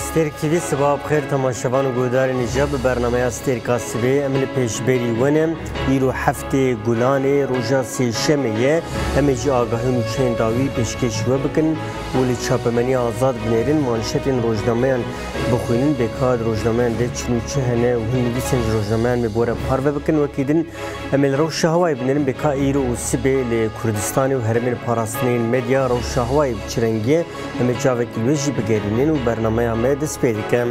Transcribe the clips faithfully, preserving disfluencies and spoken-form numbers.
استرک تیوی سباب خیر تماشاوان و گودار نجاب برنامه استرک سبی امل پیشبری ونم ایرو هفته گلان روزا سی شمیه امیجی آگاهی نوچین داوی پیشکش و بکن ولی چاپمنی آزاد بنیرن مانشتین روزنامه بخوینن بکاد روزنامه ده چنوچه هنه و هم نویسن روزنامه میبوره پارو بکن و کیدن امل روز هوای بنیرن بکا ایرو و سبی لکردستان و هرمین پاراستنین مدیا روز هوای چرنگیه امل جاوه کلویجی بگیرنین و برنامه همه دست پیدا کم.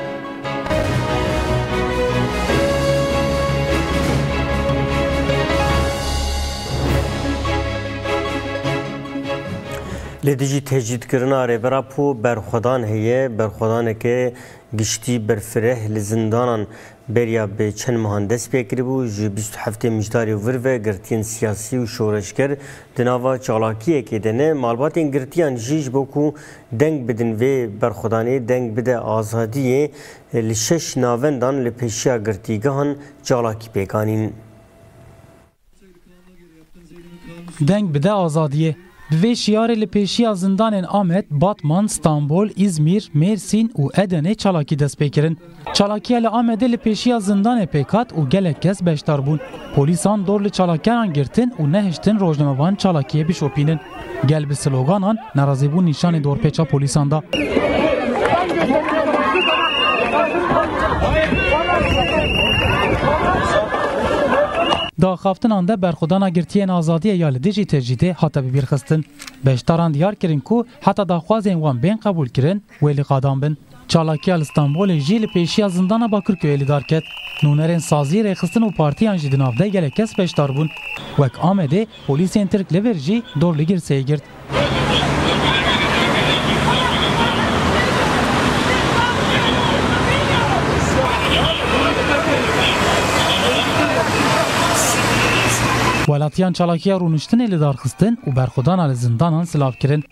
لدیجی تجدید کردن آربرا پو برخودان هیه برخودان که گشتی برفره لزندانان بریا به چند مهندس بکری بو جی بیست و هفت مجداری ورو گرتین سیاسی و شورشگر دناوا چالاکیه که دنه معلومات این گرتیان جیج بکو دنگ بدن و برخودانی دنگ بده آزادیه لشش ناوندان لپیشیا گرتیگان چالاکی بکانین. دنگ بده آزادیه ve şiarê li pêşiya zindanên Amed, Batman, Stanbol, İzmir, Mersin û Edenê çalakî dest pê kirin. Çalakiya li Amedê li pêşiya zindanê pêkat û gelek kes beşdar bûn. Polîsan dor li çalakiyanan girtin û nehiştin rojnamevan çalakiyê bişopînin. Gel bi sloganan nerazîbûn nîşanê dorpêça polîsan da. Daxaftinan de berxudana girtiyên azadiye ya li dijî tecdîdê hate bibîrxistin. Beşdaran diyar kirin ku heta daxwazên wan bên qebûl kirin wê li qadan bin. Çalakiya li Stenbolê jî li pêşiya zindana Bakırköyê li dar ket. Nûnerên sazî rêxistin û partiyan jî di navdê gelek kes beşdar bûn. Wek Amedê polîsên Tirk li vir jî dor li girseyê girt. Welatiyan çalakiya rûniştinê li darxistin û berxudana li zindanan silav kirin.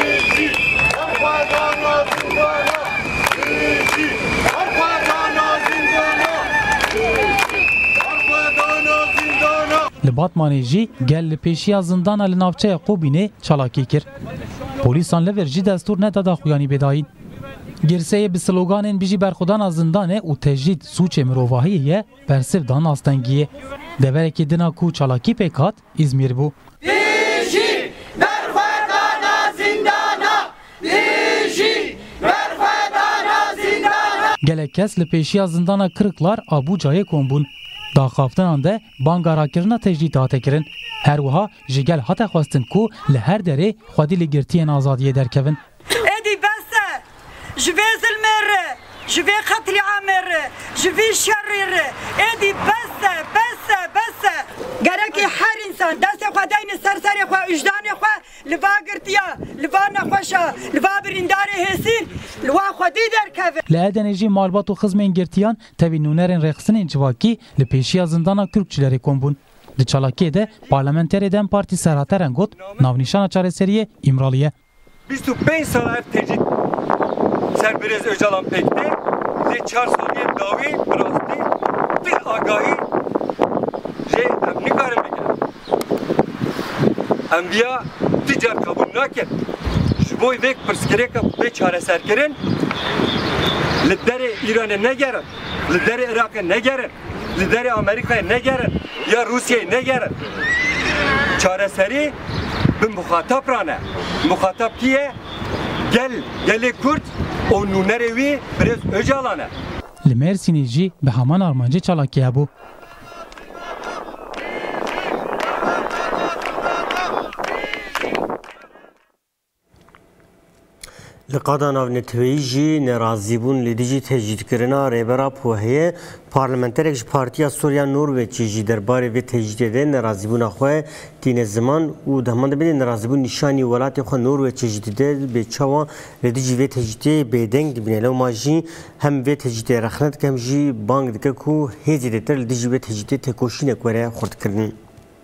Li Batmanê jî gel li pêşiya zindana li navçeya Qobînê çalakî kir. Polîsan li vir jî destûr neda daxuyanî bêdayîn. Girseyê bi sloganên bijî berxudana zindanê û tecdîd sûçê mirovahiyê ye bersiv dan astengiyê. Deverekî dina ku çalakî pêkat İzmir bû. Bijî berxudana zindana, bijî berxudana zindana. Gelek kes li pêşiya zindana Kırıklar Abucayê kom bûn. Daxaftinan de banga rakirina tecdîd hate kirin. Her wiha ji gel hate xwestin ku li her derê xwedî li girtiyên azadiyê derkevin. Êdî bes e ji vê zilmê re, ji vê qetlîamê re, ji vê şerrê re. Êdî bes e, bes e, bes e. Gerekî her insan destê xwe deyne ser serê xwe, wijdanê xwe li va girtiya, li va nexweşa, li va birîndarê hêsîn, li wa xwedî derkeve. Li Edenê jî malbat û xizmên girtiyan tevî nûnerên rêxistinên civakî li pêşiya zindana Kürkçilerê kom bûn. Di çalakiyê de parlamenterê Dem Partî serhaterên got navnîşana çareseriyê İmralıye. بیست و پنج سال ev tecrit Serberez Öcalan pekti. Ve çar saniye davi bırastı. Bir agahi şey em nikarim bikirim. Enbiya ticar kabul nakin. Şu boy vek pırskereka ve çareser kirin. Lideri İran'a ne gerin? Lideri Irak'a ne gerin? Lideri Amerika'ya ne gerin? Ya Rusya'ya ne gerin? Çareseri bin muhatap rane. Muhatap kiye? Gel, geli Kürt, o nûnerevi biraz Öcalan'a. Li Mersinê jî bi heman armancê çalakiya bû. Li qada navnetewî jî nerazîbûn li dijî tecdîdkirina rêbera pohiyê parlamenterek ji Partiya Sûriya Norwêçê jî derbarê vê tecdîdê de nerazîbûna xwe tîne ziman û dehman dibêje nerazîbûn nîşanî welatê xwe Norwêçê jî dide bê çawa li dijî vê tecdîdê bêdeng dibîne. Lewma jî hem vê tecdîdê rexnet dike hem jî bang dike ku hêzê dêtir li dijî vê tecdîdê têkoşînek were xurtkirin.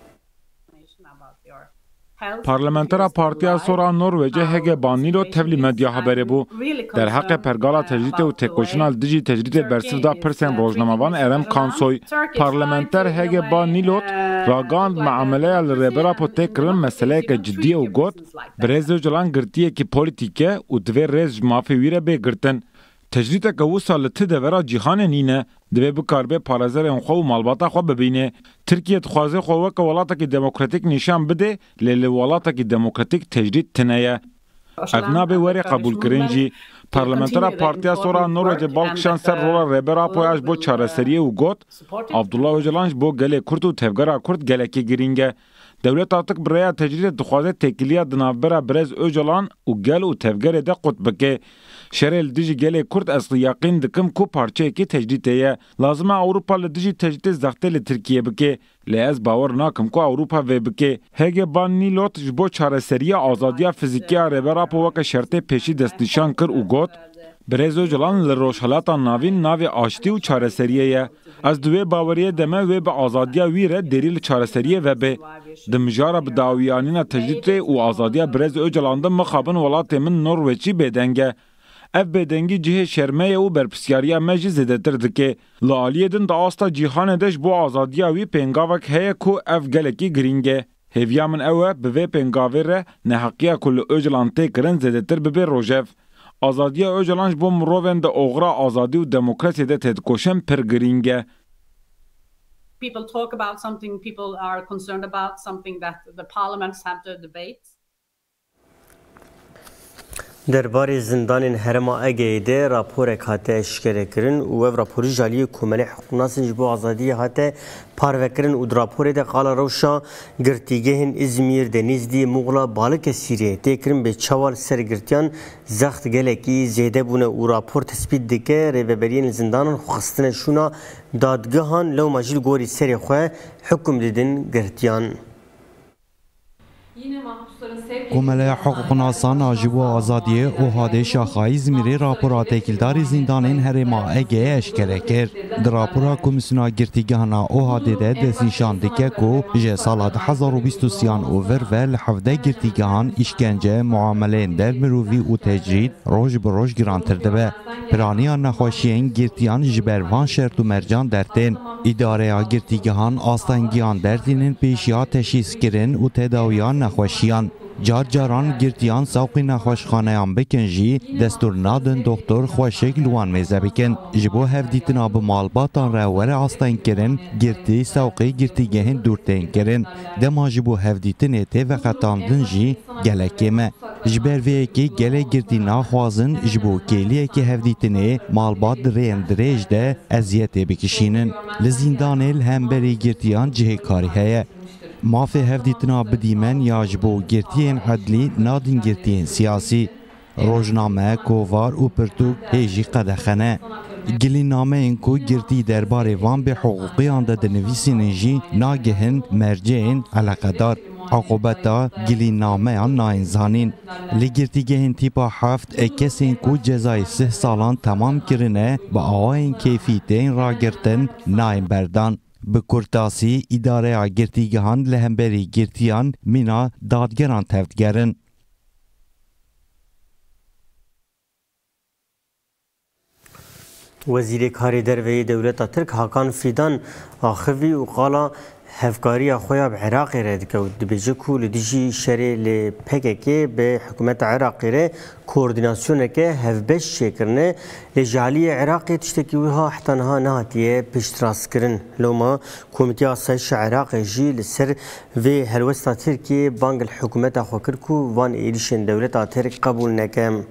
Parlamentera Partiya Sora Norwêcê hege banîlo tevlî medya haberê bû. Derheqê pergala tecdîdê û têkoşîna dijî tecdîdê bersiv da pirsên rojnamevan Erem Kansoy. Parlamenter hege banîlot ragand meameleya li rêbera potê kirin meseleyeke ciddî û got, Birêz Öcalan girtiyekî polîtîk e û divê rêz ji mafê wî re bê girtin. تجریت که وسا لته دورا جهان نینه دوی بکار به پارازر خو و مالباتا خو ببینه ترکیه خوازه خو وک ولاتا کی دموکراتیک نشان بده لیل ولاتا کی دموکراتیک تجرید تنه افنابه وری قبول کرنجی پارلمانترا پارتیا سورا نروژ بالکشان سر رولا ربرا پویاش بو چارەسەریە و گوت عبدالله Öcalan بو گله کورد و تفگرا کورد گلکی گرینگه دولت artık برای تجرید دخوازه تکلیه دنابرا برز Öcalan و گل و تفگره ده قطبکه شرل دیجی گله کورد اصلی یقین دکم کو پارچه کی تجریدیه لازمه اوروپا لدیجی تجرید زخته لترکیه بکه لیاز باور ناکم کو اوروپا و بکه هگه بان نیلوت جبو چارەسەریە آزادیا فیزیکیا ربرا پوک شرط پیشی دستنشان کر و گوت برز Öcalan لروشالاتا ناوین ناوی آشتی و چارەسەریه از دوی باوریه دمه و به آزادیا ویره دریل چارەسەریه و به دمجارا به داویانینا تجرید و آزادیا برز Öcalan'da مخابن ولات من نروژی بدنگه اف بدنگی جه شرمه و برپسیاریا مجی زدتر دکه لالیدن دا آستا جیهان دش بو آزادیا وی پنگاوک هیا کو اف گلکی گرینگه هیویا من اوه به پنگاوی ره نحقیا کل Öcalan تکرن زدتر ببه روژف آزادیا Öcalan بو مروون دا اغرا آزادی و دموکراسی ده تدکوشن پر گرینگه People talk about something, people are concerned about something that the parliaments have to debate. درباره زندان هرما اگه ده راپور کاته اشکره کرن و اف راپوری جالی کومنه حقوقناسن جبو آزادی هاته پاروکرن و راپور ده قال روشا گرتیگهن ازمیر دنیزدی مغلا بالک سیریه تکرن به چوال سرگرتیان زخت گلکی زیده بونه و راپور تثبیت دکه ریوبرین زندانان خستن شونا دادگاهان لو ماجیل گوری سری خواه حکم دیدن گرتیان کومله حقوقناسان آجیبو آزادی او هاده شاخای زمیری راپورات اکیلداری زندانین هرما اگه اشکره کرد. در راپورا کمیسیونا گرتیگاهنا او هاده ده دستنشان دکه کو جه سال هزار و بیست و سیان اوور و لحفده گرتیگاهان اشکنجه معامله در مروی و تجرید روش بروش گرانتر دبه. پرانیان نخوشیین گرتیان جبروان شرط و مرجان درتین. اداره گرتیگاهان آستانگیان دردینین پیشیا تشیز کرن و تداویان نخوشیان. جار جاران گرتیان سوقی نخوشخانهان بکن جی دستور نادن دکتر خوشک لوان میزه بکن. جبو هفدیتنا به مالباتان روور آستان کرن گرتی سوقی گرتیگهن دورتین کرن. دما جبو هفدیتنه ته وقتاندن جی گلکیمه. جبر وی که گله گرتی ناخوازن جبو کلیه که هفدیتنه مالبات رین دریج ده ازیت بکشینن. لزیندان الهمبری گرتیان جه کاری هیه. مافی هفدیتنا بدیمن یا جبو گرتین عدلی نادین گرتین سیاسی روزنامه کووار و پرتوک هیجی قدخنه گلی نامه اینکو گرتی درباره وان به حقوقی آنده دنویسین جی ناگهن مرجعین علاقدار عقوبتا گلی نامه آن ناینزانین لگرتی گهن تیپا هفت اکسین کو جزای سه سالان تمام کرنه با آوائن کیفیتین را گرتن ناین بردان به کرتاسی اداره گرتیگهان لهمبری گرتیان مینا دادگران تفتگرن. وزیر کاری دروی دولت ترک هاکان فیدان آخوی و قالا هفکاری خویا به عراق رد که دبیجه کو لدیجی شری ل پککی به حکومت عراق ره کوردیناسیون که هفبش شکرنه لجالی عراق تشتکی وها حتی نها نهاتیه پشتراس کرن لوما کمیته آسایش عراق جی لسر و هلوستا ترکی بانگ الحکومت خوکر کو وان ایریشن دولت ترک قبول نکم.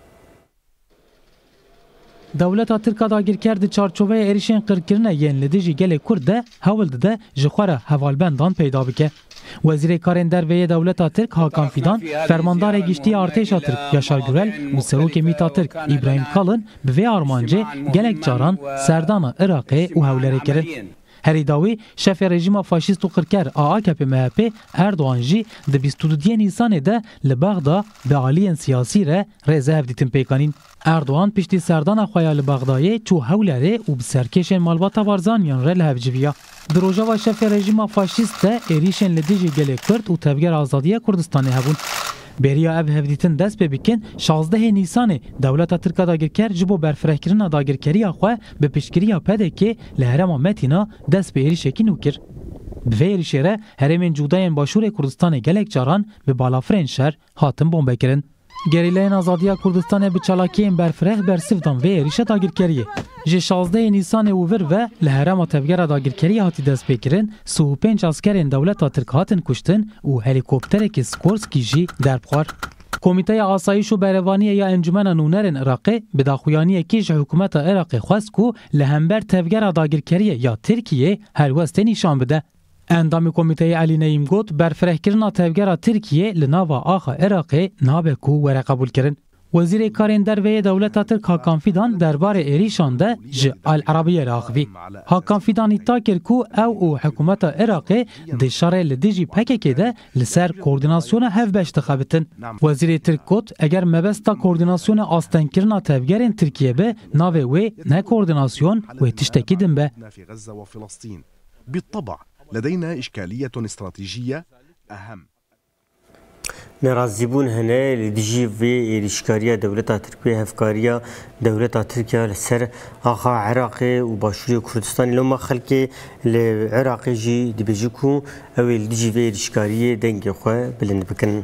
دولت ترکا داگیر کرد چارچوبه ایریشن قرکرنه ین لدیجی گل کرده هولد ده جخوره هوالبندان پیدا بکه. وزیر کارین دروی دولت ترک هاکان فیدان فرماندار گشتی ارتش ترک یاشار گورل و سروک میتا ترک ابراهیم کالن به آرمانجه گلک جاران سردان عراق و هولره کرد. هری داوی شف رژیم فاشیست و قرکر آ کپ مهپ اردوان جی د بیست و دو نیسان ده لبغدا به عالی سیاسی ره رزه دیتن پیکانین. اردوان پشتی سردان خویا لبغدای چو هولره و بسرکشن مالباتا وارزانیان ره لهفجویا. دروجا و شف رژیم فاشیست ده ایریشن لدیجی گله کرد و تبگر آزادی کردستانی هبون. بریا اف هفدیتن دست ببکن شازده نیسان دولت ترکا داگیر کرد جبو برفرهکرنا داگیرکری آخواه به پشکریا پده که لهرما متینا دست به ایریشکی نوکر. به ایریشه هرمین جوداین باشور کردستان گلک جاران به بالافرین شهر هاتم بومبه کرن. گریلین آزادیا کردستان به چالاکیین برفره برسفدان و ریشه داگیرکریه. جه شازده نیسان اوور و لهرام تفگر داگیرکری هاتی دست بکرن سو و پنج اسکرین دولت ترک هاتن کشتن و هلیکوپتر که سکورسکی جی در بخار. کمیته آسایش و بروانی یا انجمن نونرن عراقی به داخویانی کیش حکومت عراقی خواست کو لهمبر تفگر داگیرکری یا ترکیه هر وست نشان بده. اندام کمیته علی نعیم گوت برفره کردن تفگر ترکیه لناوا آخا عراقی نابه کو وره قبول کرن. وزیر کارین دروی دولت ترک هاکان فیدان دربار ایریشان ده ج العربیه راخوی. هاکان فیدان ایتا کرد کو او او حکومت عراقی دشاره لدیجی پکه ده لسر کوردیناسیون هف بشت خبتن. وزیر ترک گوت اگر مبستا کوردیناسیون آستن کرنا تفگرین ترکیه به ناوه وی نه کوردیناسیون و تشتکیدن به. بالطبع لدينا إشكالية استراتيجية أهم. نرازيبون هنا لديجي في إشكالية دولة تركيا هفكارية دولة تركيا لسر آخا عراقي وباشوري كردستان لما خلقي العراقي جي دبيجيكو أو لديجي في إشكالية دنجي خواه بلند بكن.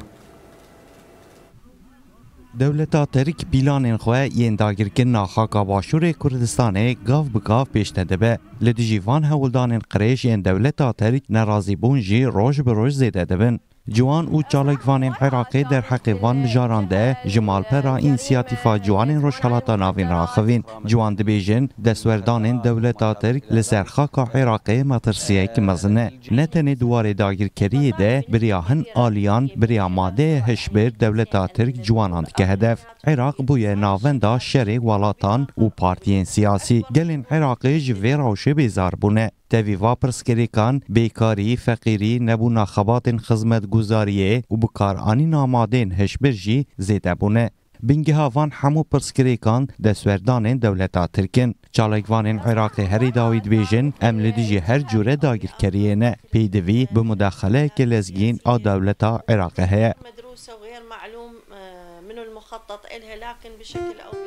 دولتا ترک پیلانین خواه ین داگیرکن خاکا باشور کردستانه گاف بگاف پیشته دبه لدیجیوان هولدانین قریش ین دولتا ترک نرازی بون جی روش بروش زیده دبن. جوان او چالکوانین عراقی در حق وان بجارانده جمال پرا اینسیاتیفا جوانین روشحالاتا ناوین راخوین. جوان دبیجن دستوردانین دولتا ترک لسر خاکا عراقی مطرسیه که مزنه. نتنی دوار داگیرکری ده بریاهن آلیان بریا ماده هشبر دولتا ترک جواناند که هدف. عراق بوی ناوندا شری والاتان و پارتیین سیاسی گلین عراقی جوی روشه بیزار بونه. تاویوا پرسکریکان بیکاری فقیری نبونا خبات خدمت گزاریه و بکارانی نامادین هشبرجی زیده بونه. بنگه وان همو پرسکریکان دستوردانین دولتا ترکن. چالکوانین عراقی هری داوید بیجن امل دیجی هر جوره داگیر کریه نه پیدوی به مداخله که لزگین آ دولتا عراقی هیا. مدروسه و غیر معلوم من المخطط إلها لكن بشكل أو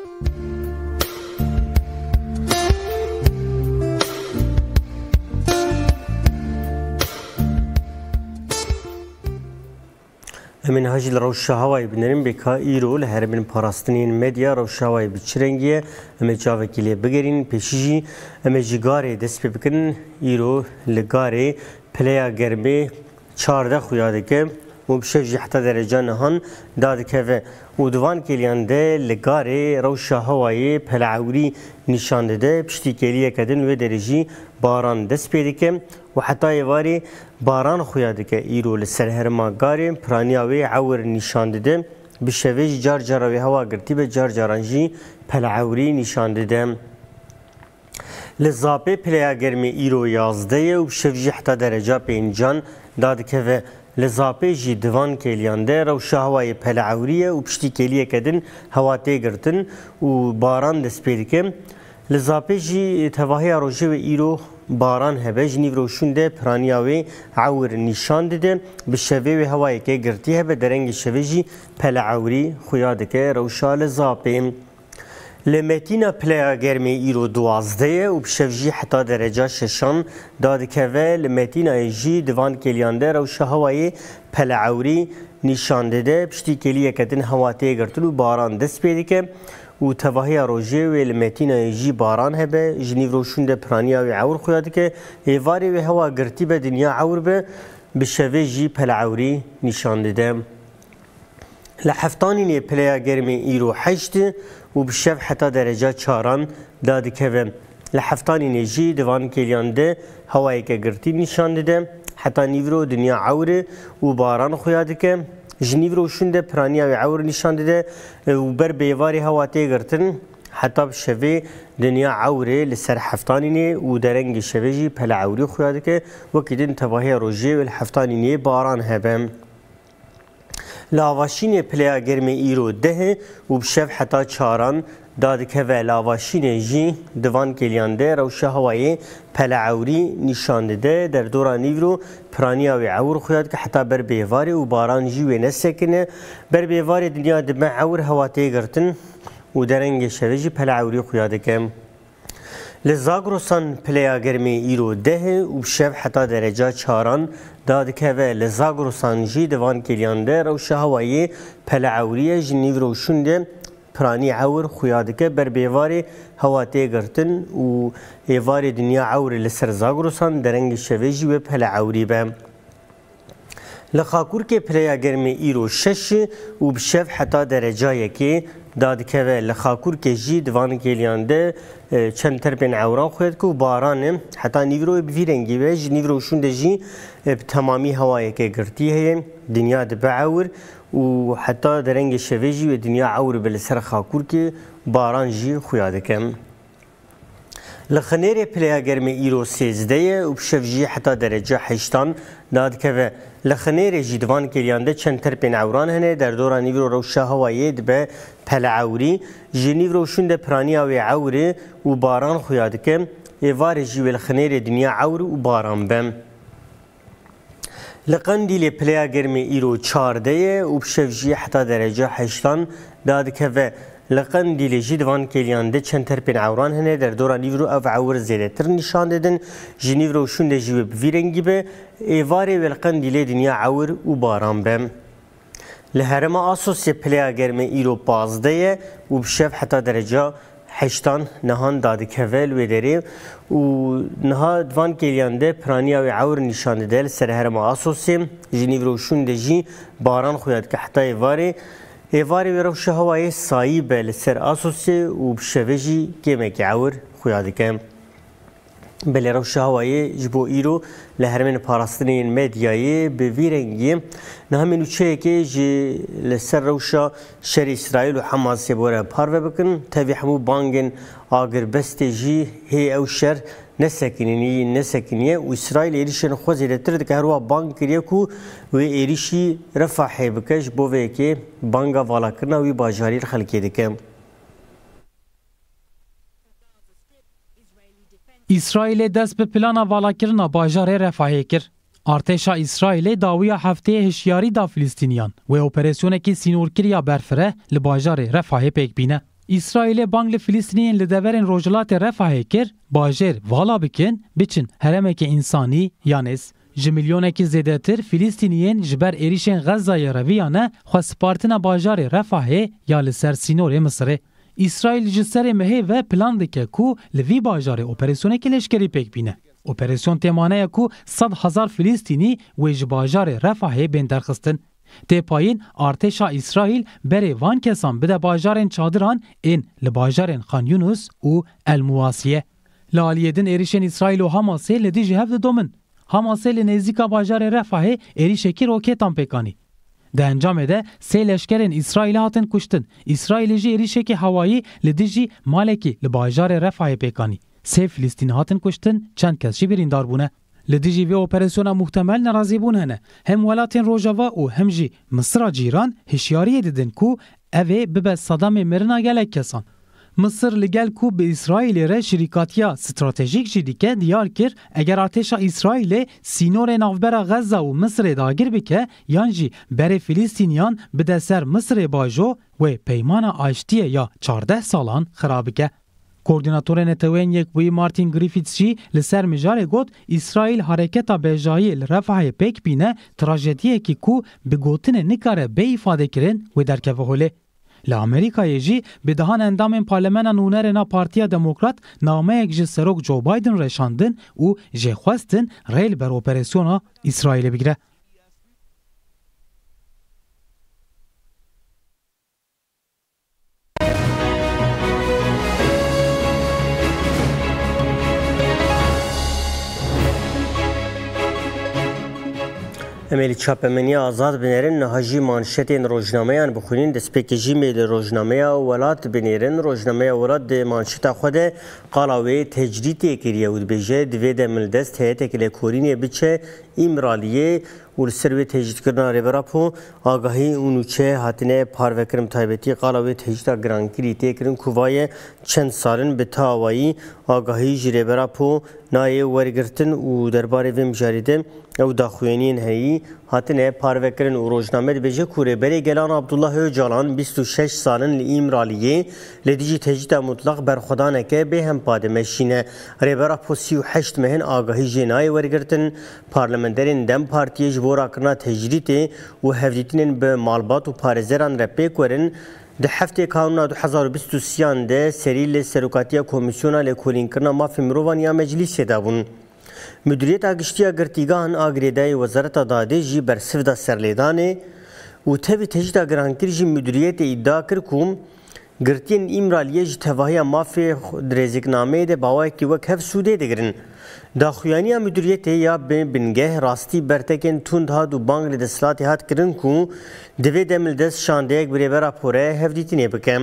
من هاجل روش هوای بنریم بکا ایرو لهر من پاراستنین مدیا روش هوای بچرنگیه اما جاوه کلیه بگرین پیشیجی اما جگاره دست بکن ایرو لگاره پلیا گرمه چارده خویاده که و بشفجی حتی درجه نهان داده که و دوان کلیانده لگاره روش هوای پلعوری نشانده ده پشتی کلیه کدن و درجی باران دست پیده که و حتی یواری باران خویاده که ایرو لسر هرما گاری پرانیاوی عور نشانده ده بشویج جار جاروی هوا گرتی به جار جارانجی پلعوری نشانده ده لزاپه پلیا گرمی ایرو یازده و بشویج حتی درجه پینجان داده که لزاپه جی دوان کلیانده روش هوای پلعوریه و پشتی کلیه کدن هوا تیگرتن و باران دست پیده که لزاپه جی تواهی روشه و ایرو باران هبه جنیو روشونده پرانیاوی عور نشان ده به شوه و هوای که گرتی هبه درنگ شوه جی پلعوری خویاده که روشا لزاپه لمتینا پلیا گرمی ایرو دوازده و بشفجی حتی درجه ششان داده که و لمتینا ایجی دوان کلیانده روش هوای پلعوری نشانده ده پشتی کلیه کتن هواته گرتن و باران دست پیده که و تواهی روژه و لمتینا ایجی باران هبه جنیو روشونده پرانیا و عور خویاده که ایواری و هوا گرتی به دنیا عور به بشوه جی پلعوری نشانده ده لحفتانی پلیا گرمی ایرو حشت و بشف حتی درجه چاران داده که لحفتانی نجی دوان کلیانده هوایی که گرتی نشانده ده حتی نیورو دنیا عوره و باران خویاده که جنیورو شونده پرانیا و عور نشانده ده و بر بیواری هواتی گرتن حتی بشوه دنیا عوره لسر حفتانی نه و درنگ شوه جی پل عوری خویاده که وکیدن تواهی روژه و الحفتانی نه باران هبه لاواشین پلیا گرمی ایرو ده و بشف حتی چاران داده که و لاواشین جی دوان کلیانده روشه هوایی پلعوری نشانده ده در دوران نیورو پرانیا و عور خویاد که حتی بر بیواری و باران جی و نسکنه بر بیواری دنیا دمه عور هواتی گرتن و درنگ شوه جی پلعوری خویاده که لزاگروسان پلیا گرمی ایرو ده و بشف حتی درجه چاران داد که و لزاگروسان جی دوان کلیانده روش هوایی پلعوریه جنیو روشونده پرانی عور خویادکه بر بیواری هواتی گرتن و ایواری دنیا عور لسر زاگروسان درنگ شویجی و پلعوری به لخاکور که پلیا گرمی ایرو شش و بشف حتی درجه که داد که و لخاکور که جی دوان کلیانده چند تربین عوران خود که باران حتی نیورو بفیرنگی و جی نیورو شونده جی تمامی هوایی که گرتی هی دنیا دبا عور و حتی درنگ شویجی و دنیا عور بلسر خاکور که باران جی خویاده کم لخنیر پلیا گرمی ایرو سیزده و بشف جی حتی درجه هشتان داد که و لخنیر جیدوان کلیانده چند ترپین عوران هنه در دوران نیورو روشا هوایی دبه پلعوری جنیو روشونده پرانیا و عوری و باران خویاد کم ایوار جیو لخنیر دنیا عور و باران بم لقندیل پلیا گرمی ایرو چارده و بشف جی حتی درجه هشتان داد که و لقندیل جیدوان کلیانده چند ترپین عوران هنه در دوران نیورو او عور زیده تر نشان دادن جنیو روشونده جیو بویرنگی به ایواری و لقندیل دنیا عور و باران بم لهرم آسوس پلیا گرمی ایرو پازده و بشف حتی درجه هشتان نهان داد کول و داری و نها دوان کلیانده پرانیا و عور نشان دل سر هرم آسوس جنیو روشونده جی باران خویاد که حتی ایواری ایواری و روش هوای سایی به لسر آسوسی و بشویجی گمک عور خویاده کم بله روش هوای جبو ایرو لهرمین پاراستنین مدیایی به ویرنگی نه همینو چه که جی لسر روشا شر اسرائیل و حماس بوره پارو بکن تاوی همو بانگن آگر بست جی هی او شر نسکنینی نسکنیه و اسرائیل ایریشن خوزی لتر که هروا بانگ کریه کو و ایریشی رفاحی بکش بوه که بانگا والا کرنا و باجاری خلکی دکم اسرائیل دست به پلان والاکرنا باجار رفاهی کر. ارتشا اسرائیل داویا هفته هشیاری دا فلسطینیان و اپراسیون کی سینورکریا برفره لباجار رفاهی پیک بینه. اسرائیل بانگ فلسطینیان لدورن روجلات رفاهی کر باجر والا بکن بچن هرمک انسانی یانس جمیلیونه کی زیاده تر فلسطینیان جبر ایریشن غزه رویانه خو سپارتنا باجار رفاهی یا لسر سینور مصر اسرائیل جسر مهی و پلان دکه کو لوی باجار اپراسیون کی لشکری پیک بینه. اپراسیون تمانه کو صد هزار فلسطینی و باجار رفاهی بین درخستن. تی پایین ارتشا اسرائیل بری وان کسان بده باجارن چادران این لباجارن خان یونس و المواسیه. لالیدن ایریشن اسرائیل و حماسه لدی جهف دومن. حماسه لنزیکا باجار رفاهی ایریشکی روکتان پیکانی. ده انجام ده سه لشکرین اسرائیل هاتن کشتن. اسرائیل جی ایریشکی هوایی لدیجی مالکی لباجار رفاهی پیکانی. سه فلسطین هاتن کشتن چند کس جی بریندار بونه. لدیجی و اپراسیون محتمل نرازی بون هنه. هم ولاتین روجاوا و هم جی مصر جیران هشیاری دیدن کو اوه ببه صدام مرنا گلک کسان. مصر لگل کو به اسرائیل ره شریکاتیا استراتژیک جی دیکه دیار کر اگر ارتشا اسرائیل سینور ناوبر غزه و مصر داگیر بکه یان جی بر فلسطینیان بده سر مصر باجو و پیمان آشتی یا چارده سالان خراب که. کوردیناتور نتوین یک بوی مارتین گریفیتس جی لسر مجال گوت اسرائیل حرکتا بجایی لرفع پیک بینه تراژدیه کی کو به گوتن نکاره به ifade کرن و درکه هوله. لامریکای جی به دهان اندام پارلمان نونرنا پارتیا دموکرات نامه یک جی سروک جو بایدن رشاندن و جی خواستن ریل بر اپراسیونا اسرائیل بگیره. امیلی چاپمنی آزاد بنیرن نهاجی مانشتین روزنامه‌ان بخونین دسپیکجی میل روزنامه ولات بنیرن روزنامه ولات د مانشت خود قالاوی تجدید کریه و بجه دوید ملدست هیئت کل کورینی بچه ایمرالیه و لسر تهجید کردن ریبراپو آگاهی اونوچه هاتنه پاروکرم تایبتی قالاوی تهجیدا گرانگیری تکرن کووای چند سالن به تاوایی آگاهی جریبراپو نای ورگرتن و درباره ویم جاریده او داخوینین هایی هاتنه پاروکرن و روزنامه بجه کوره بری گلان عبدالله öcalan بیست و شش سالن لیمرالیه لدیجی تهجیدا مطلق برخودانه که به هم پاده مشینه ریبراپو سی و هشت مهن آگاهی جنای ورگرتن پارلمندرین دم پارتیه جبورا کرنا تجریته و هفدیتین به مالبات و پارزران رپیک ورن ده هفته کانونا دو هزار و بیست و سه ده سریل سروکاتیا کمیسیونا لکولین کرنا مافی مروان یا مجلس دابون مدیریت آگشتیا گرتیگان آگریدای وزارت داده جی برسف دا سرلیدانه و تبی تجدا گرانکر جی مدیریت ادعا کرکوم گرتین امرالیه جی تواهی مافی درزگنامه ده باوای که وک هف سوده دگرن داخویانی مدیریت یا بنگه راستی برتکن تند ها دو بانگ لدسلاتی هات کرن کو دوی دمل دست شانده یک بریبه راپوره هفدیتینه بکم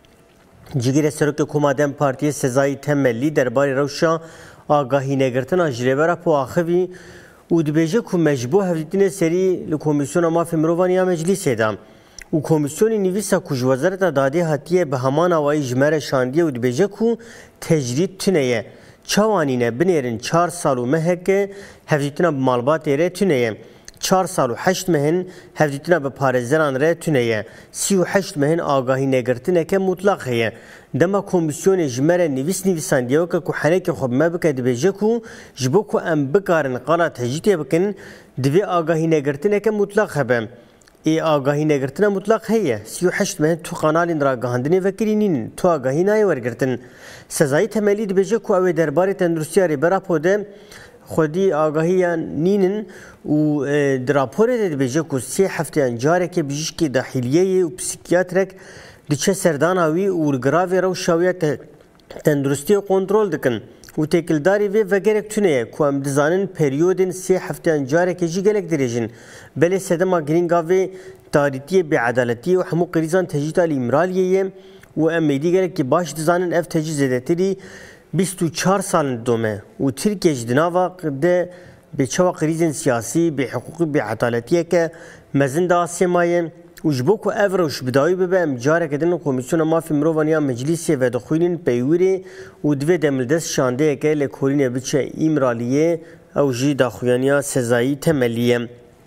جگیر سرک کمادم پارتی سزایی تملی درباری روشا آگاهی نگرتن اجریبه راپو آخوی و دبیجه که مجبو هفدیتینه سری لکومیسیون مافی مروانی یا مجلیسه دام و کمیسیونی نویسا کج وزارت داده هاتیه به همان آوائی جمعه شاندیه و دبیجه که تجرید تنیه چوانینه بنیرن چهار سال و مهکه هفدیتنا به مالبات ره تونیه چهار سال و هشت مهن هفدیتنا به پارزران ره تونیه سی و هشت مهن آگاهی نگرتنه که مطلق هیه دما کمیسیون جمره نویس نویسان دیو که حنه که خب ما بکه دبیجه کو جبو که ام بکارن قالا تجیته بکن دوی آگاهی نگرتنه که مطلق هبه ای آگاهی نگرتنه مطلق هیه سی و هشت مهن تو قانالین را گاهندنی وکرینین تو آگاهی نای ورگرتن سزایی تملی دبیجه کو اوی درباره تندرستی ریبرا پوده خودی آگاهی نینن و دراپوره دبیجه کو سی هفته انجاره که بیشکی داخلیه و پسیکیاترک دیچه سرداناوی و گراوی رو شاویت تندرستی و کنترل دکن و تکلداری وی وگرک تونه که ام دزانن پریودن سی هفته انجاره که جی گلک دریجن بله سدما گرینگاوی تاریتی بیعدالتی و همو قریزان تجیت الامرالیه و ام دیگرک که باش دزانن اف تجیز زدتری بیست و چهار سال دومه و ترکیه جدناوا ده به چوا قریزن سیاسی به حقوق بیعدالتیه که مزن دا آسیمایه وجبو کو افروش بدایی به ام جاره کدن کمیسیون مافی مروانیا مجلسی و دخولین پیوری و دوی دمل دست شانده که لکولین بچه امرالیه او جی داخویانیا سزایی تملیه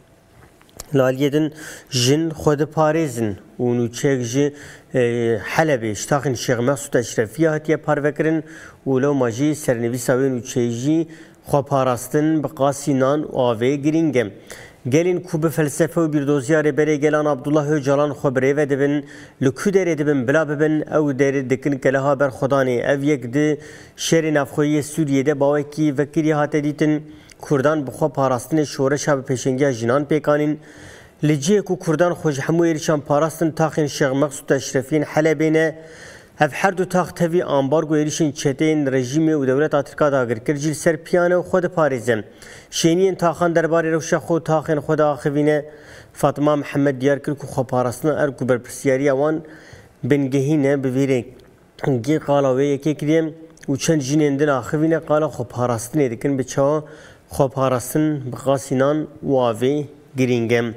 لالیدن جن خود پاريزن ونوچيك جي حلبي اشتاقن شيخ مسعود اشرفي هاتيه پاروکرن ولو ماجي سرنويسا ونوچيجي خو پاراستن بقاسينان آوه گرينگم gelin kube felsefe و birdoziyare bere gelan Abdullah Öcalan xobere ve dibin lükü dere dibin bila bibin ev dere dikin kelaha ber xodani ev yek di şeri nafxoyi Suriye'de baveki vekiri hate ditin Kurdan bixwa parastin şoreş abi peşengiya jinan pekanin لجيه كو كردان خوش حمو يرشان باراستن تاخين الشيخ مقصود اشرفين حلبينه اف حردو تاخ تفي امبارغو يرشين چتين رژيم و دولت اتركا داگر کرجيل سر پیانه خود پاريزم شينين تاخان درباري روشا خو تاخين خود اخوينه فاطمه محمد دياركر كو خو باراستن اركو برپرسياري وان بنگهينه بويري گي قالاوي يكي كريم و چند جينندن اخوينه قالا خو باراستن دكن بچا خو باراستن بقاسينان واوي گرينگم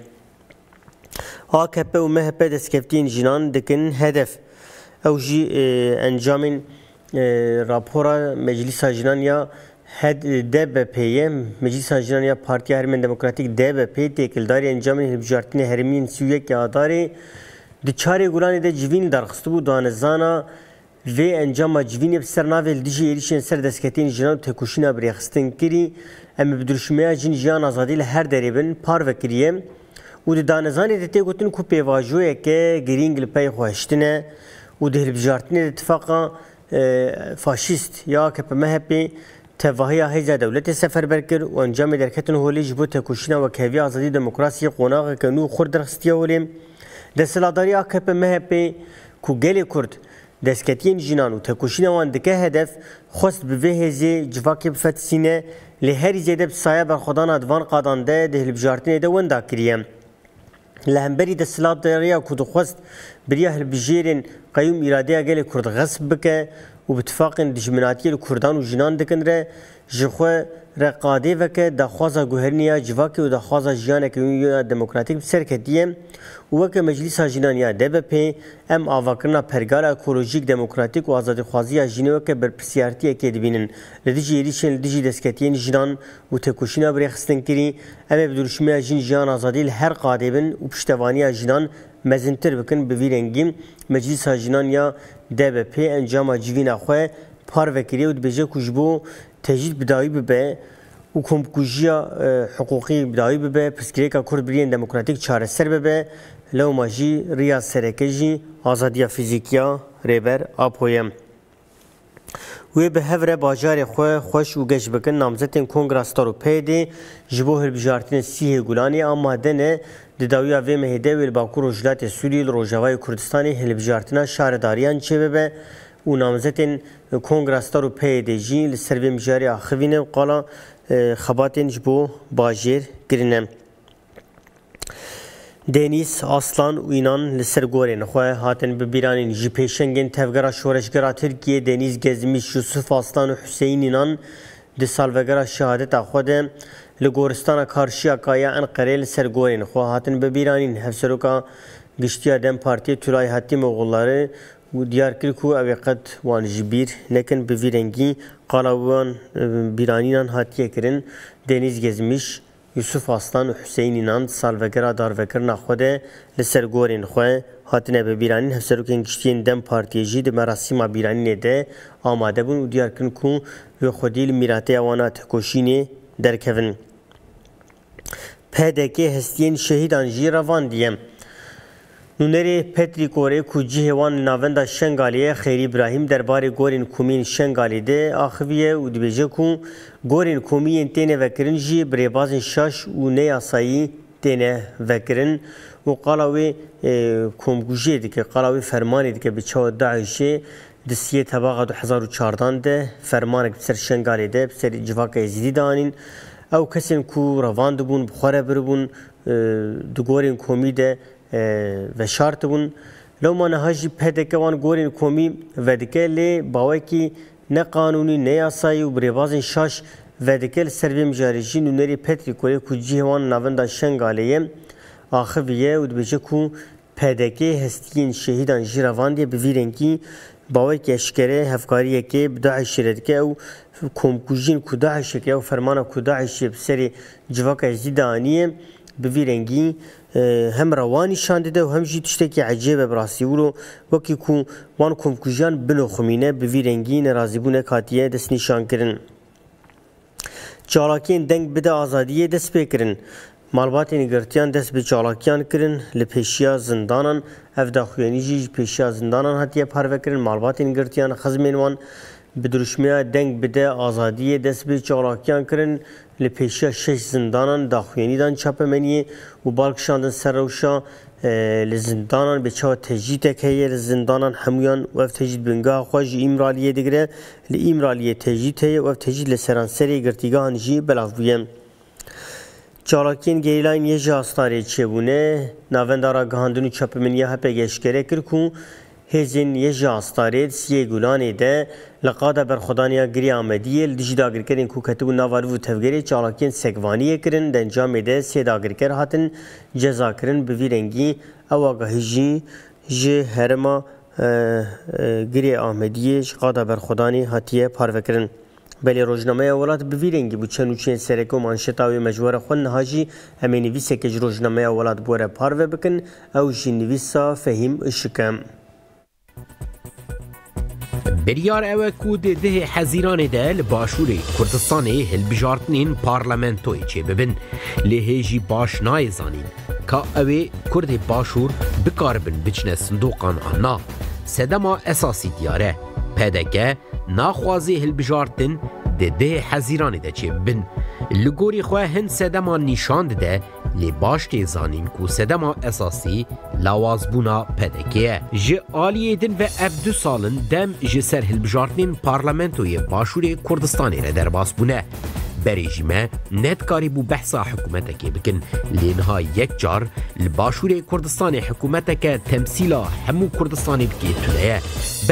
A K P و M H P destkeftiyên jinan dikin hedef ew jî encamên rapora Meclisa Jinan ya D B P'ye Meclisa Jinan ya Partiya Hermen Demokratîk D B P têkildarî encamên hilbijartinê herêmiyên Sûyek ya Adarê di çarê Gulanê de civîn darxistibû danezana vê encama civînê bi ser navê li dijî êrişên ser destkeftiyên jinan û têkoşîna birêxistin kirî em bi duruşmeya jin jiyan azadî li her derê bin par vekiriye و د دانزانې د ته ګوتن کو پیواژوې کې ګرینګ لپی خوښتنه و د هلبجارتنې اتفاقا فاشیست یا که په مهپی توهیا هیزه دولت سفر برکر و انجام درکتن هولی جبو تکوشینا و کهوی آزادی دموکراسی قوناغ کنو خورد درخستی ولیم د سلاداری که په مهپی کو گل کرد دسکتین جنان و تکوشینا وان دکه هدف خواست به وهزی جواکی بفتسینه لهری زیده بسایه بر خودان ادوان قادانده د هلبجارتنې د وندا کریم لهمبری د سلاد دریا کود خواست بریا هلبجیرین قیوم اراده گل کرد غصب بکه و باتفاق دجمناتی کردان و جنان دکنره جخوا رقاده وکه دخوازا گوهرنیا جواکی و دخوازا جیانه که اون دموکراتیک بسرکتیه وکه مجلس جنانیا دی بی پی ام آواکرنا پرگار اکولوژیک دموکراتیک و آزادی خوازی جینه وکه بر پرسیارتی که دبینن لدیجی ایریشن لدیجی دسکتین جنان و تکوشینا بری خستن کری ام بدرشمی جین جیان آزادی هر قادبن و پشتوانی جنان مزنتر بکن بویرنگیم مجلس جنانیا دی بی پی انجام جوینا خواه پار وکری و دبیجه کجبو تجدید بدایی ببه و کمکوژیا حقوقی بدایی ببه پرسکریکا کرد برین دموکراتیک چاره سر ببه لو ماجی ریا سرکجی آزادیا فیزیکیا ریبر آپویم و به هفره باجار خو خوش و گش بکن نامزدین کنگراس تارو پیدی جبو هلبجارتین سیه گولانی آماده نه دداویا و مهده و باکور وجدات سوری روجاوای کردستانی هلبجارتینا شارداریان چه ببه و نامزدین کنگراس تارو پیدی جی لسروی مجاری آخوینه قالا خباتین جبو باجر گرینه دنیس آسلان و اینان لسر گورین خواه هاتن ببیرانین جی پیشنگین تفگرا شورشگرا ترکیه دنیز گزمیش یوسف آسلان و حسین اینان دی سالوگرا شهادت خود لگورستان کارشیا کایا انقره لسر گورین خواه هاتن ببیرانین هفسروکا گشتیا دم پارتی تولای حتی مغولاره و دیار کرکو اوی قد وان جبیر نکن بویرنگی قالاوان بیرانینان حتیه کرن دنیز گزمیش یوسف آسلان و حسین اینان سالوگرا داروکر نخوده لسر گورین خواه هاتنه به بیرانین هفسروکین گشتین دم پارتیجی ده مراسیما بیرانینه ده آماده بون و دیار کن که و خودیل میراته اوانات کوشینه درکون پدکه هستین شهیدان جی روان دیم نونری پتری کوره کوجی هوان ناوندا شنگالیه خیری ابراهیم درباره گورین کومین شنگالی ده آخویه و دیبیجه کو گورین کومین تینه وکرن جی بریبازن شاش و نه آسایی تینه وکرن و قلاوی کومگوجی دیگه قلاوی فرمانی دیگه بچه داعشه دستیه طبقه دو هزار و چهارده ده فرمانک بسر شنگالی ده بسر جواک ازیدی دانین او کسین کو روان دبون بخوره بربون دو گورین کومی ده و شرط بون لو ما نهاجی پدکه وان گورین کومی ودکه لی باوکی نه قانونی نه یاسایی و بریوازن شاش ودکه سروی مجارجی نونری پتری کوری کجی وان نوندا شنگالیه آخویه و دبیجه کو پدکه هستین شهیدان جیروان دی بویرنگی باوکی اشکره هفکاریه که بداعش ردکه او کمکوژین کداعش که او فرمان کداعش بسری جواک ازیدانیه بویرنگی هم روانی شانده و هم جی تشتکی عجیبه براسی ولو وکی کو وان کمکوژان بنو خمینه بویرنگی نرازیبونه کاتیه دست نشان کرن چالاکین دنگ بده آزادیه دست بکرن مالباتین گرتیان دست به چالاکیان کرن لپیشیا زندانان افداخوینی جی پیشیا زندانان هاتیه پرو کرن مالباتین گرتیان خزمین وان بدرشمیا دنگ بده آزادیه دست به چالاکیان کرن لپیشیا شش زندانان داخوینی دان چاپمنیه و بالکشاندن سروشا لزندانان به چاو تجدید تکیه لزندانان همیان و اف تجدید بنگاه خواهی ایمرالیه دیگره لی ایمرالیه تجدید هیه و اف تجدید لسرانسری گرتیگاهان جی بلاف بویم چالاکین گریلاین یه جه استاری چه بونه ناوندارا گهاندونی چاپمنیه هپه گشکره کرکون هزین یه جه استاری سیه گولانی ده لقاده برخودانیا گری آمدیه لدیجی داگرکرین کو کتبو ناوارو تفگری چالاکین سگوانیه کرن دنجام ده سی داگرکر هاتن جزا کرن بویرنگی او آگاهی جی جه هرما گری آمدیه لقاده برخودانی هاتیه پارو کرن بله روزنامه اولاد بویرنگی بو چنو چین سرکو مانشتاوی مجوار خون نهاجی همین نویسه که روزنامه اولاد بوره پارو بکن او جی نویسا فهم اشکم بریار اوه کود ده حزیران ده لباشوری کردستانی هلبجارتنین پارلمنتوی چه ببن لهجی باش نایزانین که اوه کرد باشور بکاربن بچنه صندوقان آنا سدما اساسی دیاره پدکه ناخوازی هلبجارتن ده ده حزیران ده چه ببن لگوری خواه هن سدما نیشاند ده لی باش تیزانین کو سدما اساسی لاوازبونا پدکیه جه آلیه دن و اف دو سالن دم جه سر هلبجارتنین پارلمنتوی باشوری کردستانی را در باس بونه بریجیمه ندکاری بو بحثا حکومتکی بکن لینها یک جار لباشوری کردستانی حکومتک تمثیلا همو کردستانی بکی تولیه بله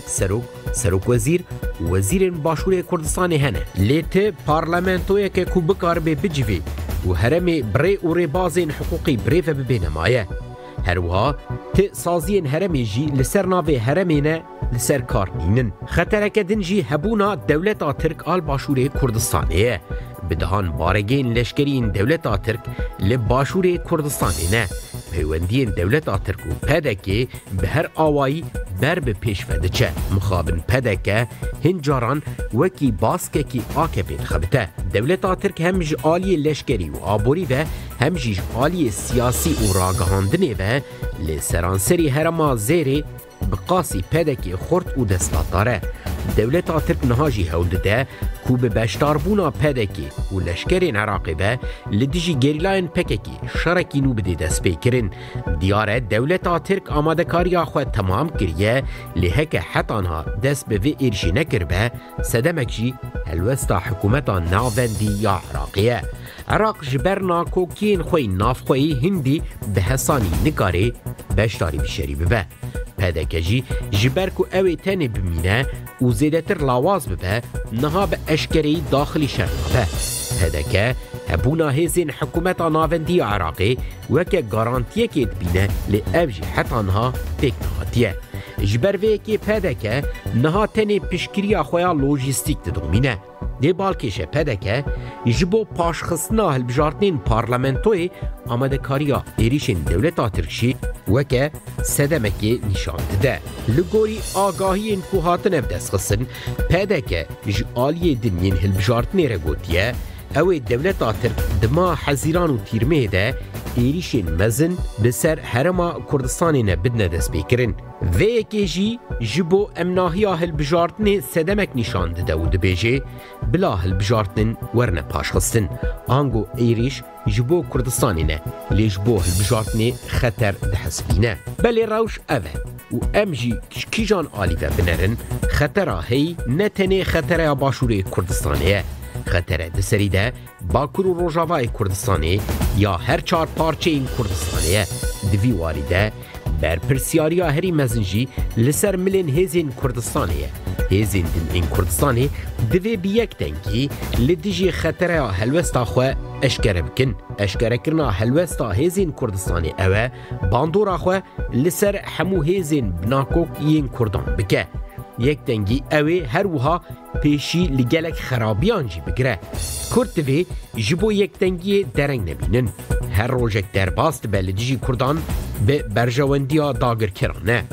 سروک سروک وزیر وزیر باشور کردستان هنه لیت پارلمانتوی که کو بکار به بجوی و هرم بری و ربازین حقوقی بریف ببینمایه هروها ت سازین هرمی جی لسر ناوی هرمینه لسر کار نینن خطرک دنجی هبونا دولتا ترک آل باشور کردستانیه بدهان بارگین لشکرین دولتا ترک لباشور کردستانیه پیوندین دولتا ترک و پدکی به هر آوایی بر به پیش فدچه مخابن پدکه هنجاران وکی باسکه کی آکپین خبته دولتا ترک همج آلی لشکری و آبوری و همجیش آلی سیاسی و راگهاندنی و لسرانسری هرما زیری بقاسی پدکی خورد و دستاتاره دولت ترک نهاجی هولده کو به بشتاربونا پدکی و لشکرین عراقی به لدیجی گریلاین پککی شرکی نو بده دست پیکرین دیاره دولت ترک آماده کاری خود تمام کریه لحک حتانها دست به وی ایرشی نکر به سدمکجی هلوستا حکومتا ناوندی یا عراقیه عراق جبرنا کوکین خوی ناف خوی هندی به حسانی نکاری بشتاری بشری ببه پدکجی جبر کو اوی تنی بمینه و زیدتر لاواز ببه نها به اشکری داخلی شرطه پدکه هبونا هزین حکومت ناوندی عراقی وکه گارانتیه که بینه لی اوجی حتانها تکناتیه جبر ویکی پدکه نها تنی پشکری خویا لوجیستیک دومینه دی بالکشه پدکه جبو پاشخصنا هلبجارتنین پارلمنتوی آمده کاریا ایریشن دولتا ترکشی وکه سدمکی نشان ده لگوری آگاهی این کوهاتن افدست خصن پدکه جعالی دنین هلبجارتنی رگوتیه اوی دولتا ترک دما حزیران و تیرمه ده ایریشن مزن بسر هرما کردستانی نبدن دست بیکرن و اکی جی جبو امناهی هلبجارتنی سدمک نشان ده و دبیجه بلا هلبجارتن ورنه پاش خستن آنگو ایریش جبو کردستانی نه لیش بو هلبجارتنی خطر دحسبینه بلی روش اوه و ام جی کیجان آلیوه بنرن خطره هی نتنی خطره باشور کردستانیه خطره دسری ده باکور و روژاوای کردستانی یا هر چار پارچه این کردستانیه دوی واریده بر پرسیاریا هری مزنجی لسر ملین هزین کردستانیه هزین دن این کردستانی دوی بیک دنگی لدیجی خطره هلوستا خواه اشکره بکن اشکره کرنا هلوستا هزین کردستانی اوه باندورا خواه لسر همو هزین بناکوک این کردان بکه یک دنگی اوی هر وها پیشی لگلک خرابیان جی بگره کرد دوی جبو یک دنگی درنگ نبینن هر روژک در باست بلدیجی کردان به برجواندیا داگر کرانه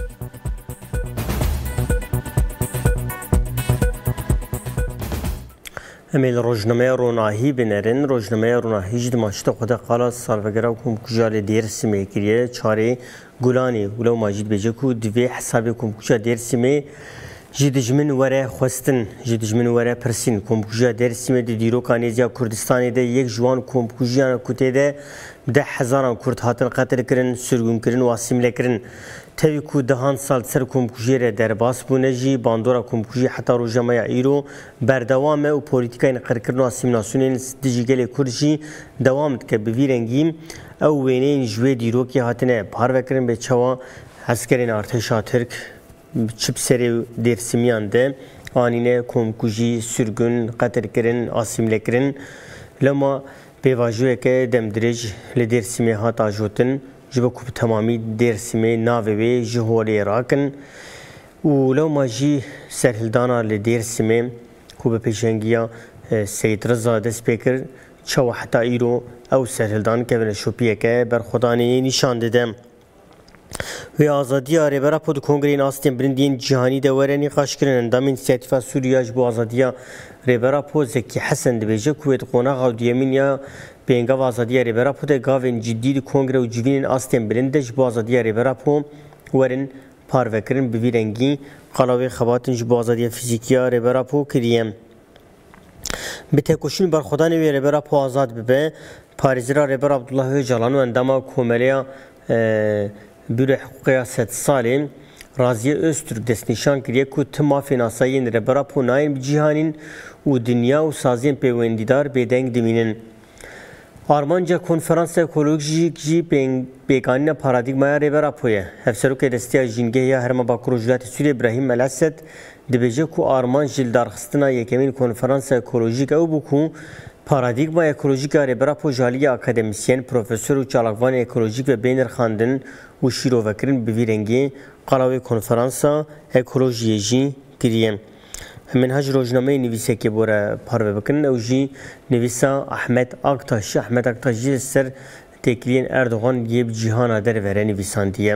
امیل روزنامه روناهی بنرین روزنامه روناهی جد ماشته خدا قالا سالوگرا کم کجال دیرسی میکریه چاره گلانی ولو ماجد بجه کو دوی حساب کم کجا دیرسی می جدجمن وره خواستن جدجمن وره پرسین کم کجا دیرسی می دیرو کانیزیا کردستانی ده یک جوان کم کجیان کته ده ده هزاران کرد هاتن قتل کرن سرگون کرن و اسیمله کرن تاوی کو دهان سال سر کمکوژی در باس بونه جی باندورا کمکوژی حتی رو جمعه ایرو بردوامه و پولیتیکای نقرکرن و اسیمناسیونین دیجیگل کرجی دوام که بویرنگیم او وینین جوی دیرو که هاتنه بار وکرن به چوا عسکرین ارتشا ترک چپ سری درسیمیان ده آنینه کمکوژی سرگون قتل کرن اسیمله کرن لما پیواجوه که دم درج لدرسیمی هات آجوتن جبه کوب تمامی درسیمی ناوی جهوری راکن و لو ما جی سرهلدانا لدرسیمی کوب پیشنگیا سید رضا دست بکر چو حتی ایرو او سرهلدان که ون شوپیه که بر خدانی نشان دادم و آزادی آره برای پود کنگرین آستین برندین جهانی دوره نقاش کردن اندام انسیاتیفا سوریه جبو آزادی ریبرا پو زکی حسن دبیجه کویت قوناغ و دیمینیا بینگا و آزادی ریبرا پو ده گاوین جدید کنگره و جوینین آستین برنده جبو آزادی ریبرا پو ورن پاروکرن بویرنگی قلاوی خباتن جبو آزادی فیزیکی ریبرا پو کریم به تکوشین بر خدانی وی ریبرا پو آزاد ببه پاریزرا ریبرا عبدالله جلانو انداما کوملیا büro hukuka set salim Raziye Öztürk destnişan kiriye ku tüma finansayên rebera ponayên bi cîhanîn û dinya û saziyên peywendîdar bêdeng dimînin. Armanca konferans ekolojik jî pêkanîna paradigmaya rêverapoye. Hevserokê desteya Jîngeya Herêma Bakur û Jilatê Sûriyê İbrahîm El-Esed dibêje ku arman ji li darxistina yekemîn konferansa ekolojîk ew bû ku paradigma ekolojîk a rêverapo ji aliyê akademisyen, profesör û çalakvanê ekolojîk ve bênirxandin û şîrovekirin bi vî rengî qala wê konferansa ekolojiyê jî kiriye. Menhaj rojnameyê nivîsekê bore parve bikin ew jî nivîsa Ahmet Aktaş. Ahmet Aktaş jî li ser têkiliyên Erdogan yê bi cîhana derve nivîsandiye.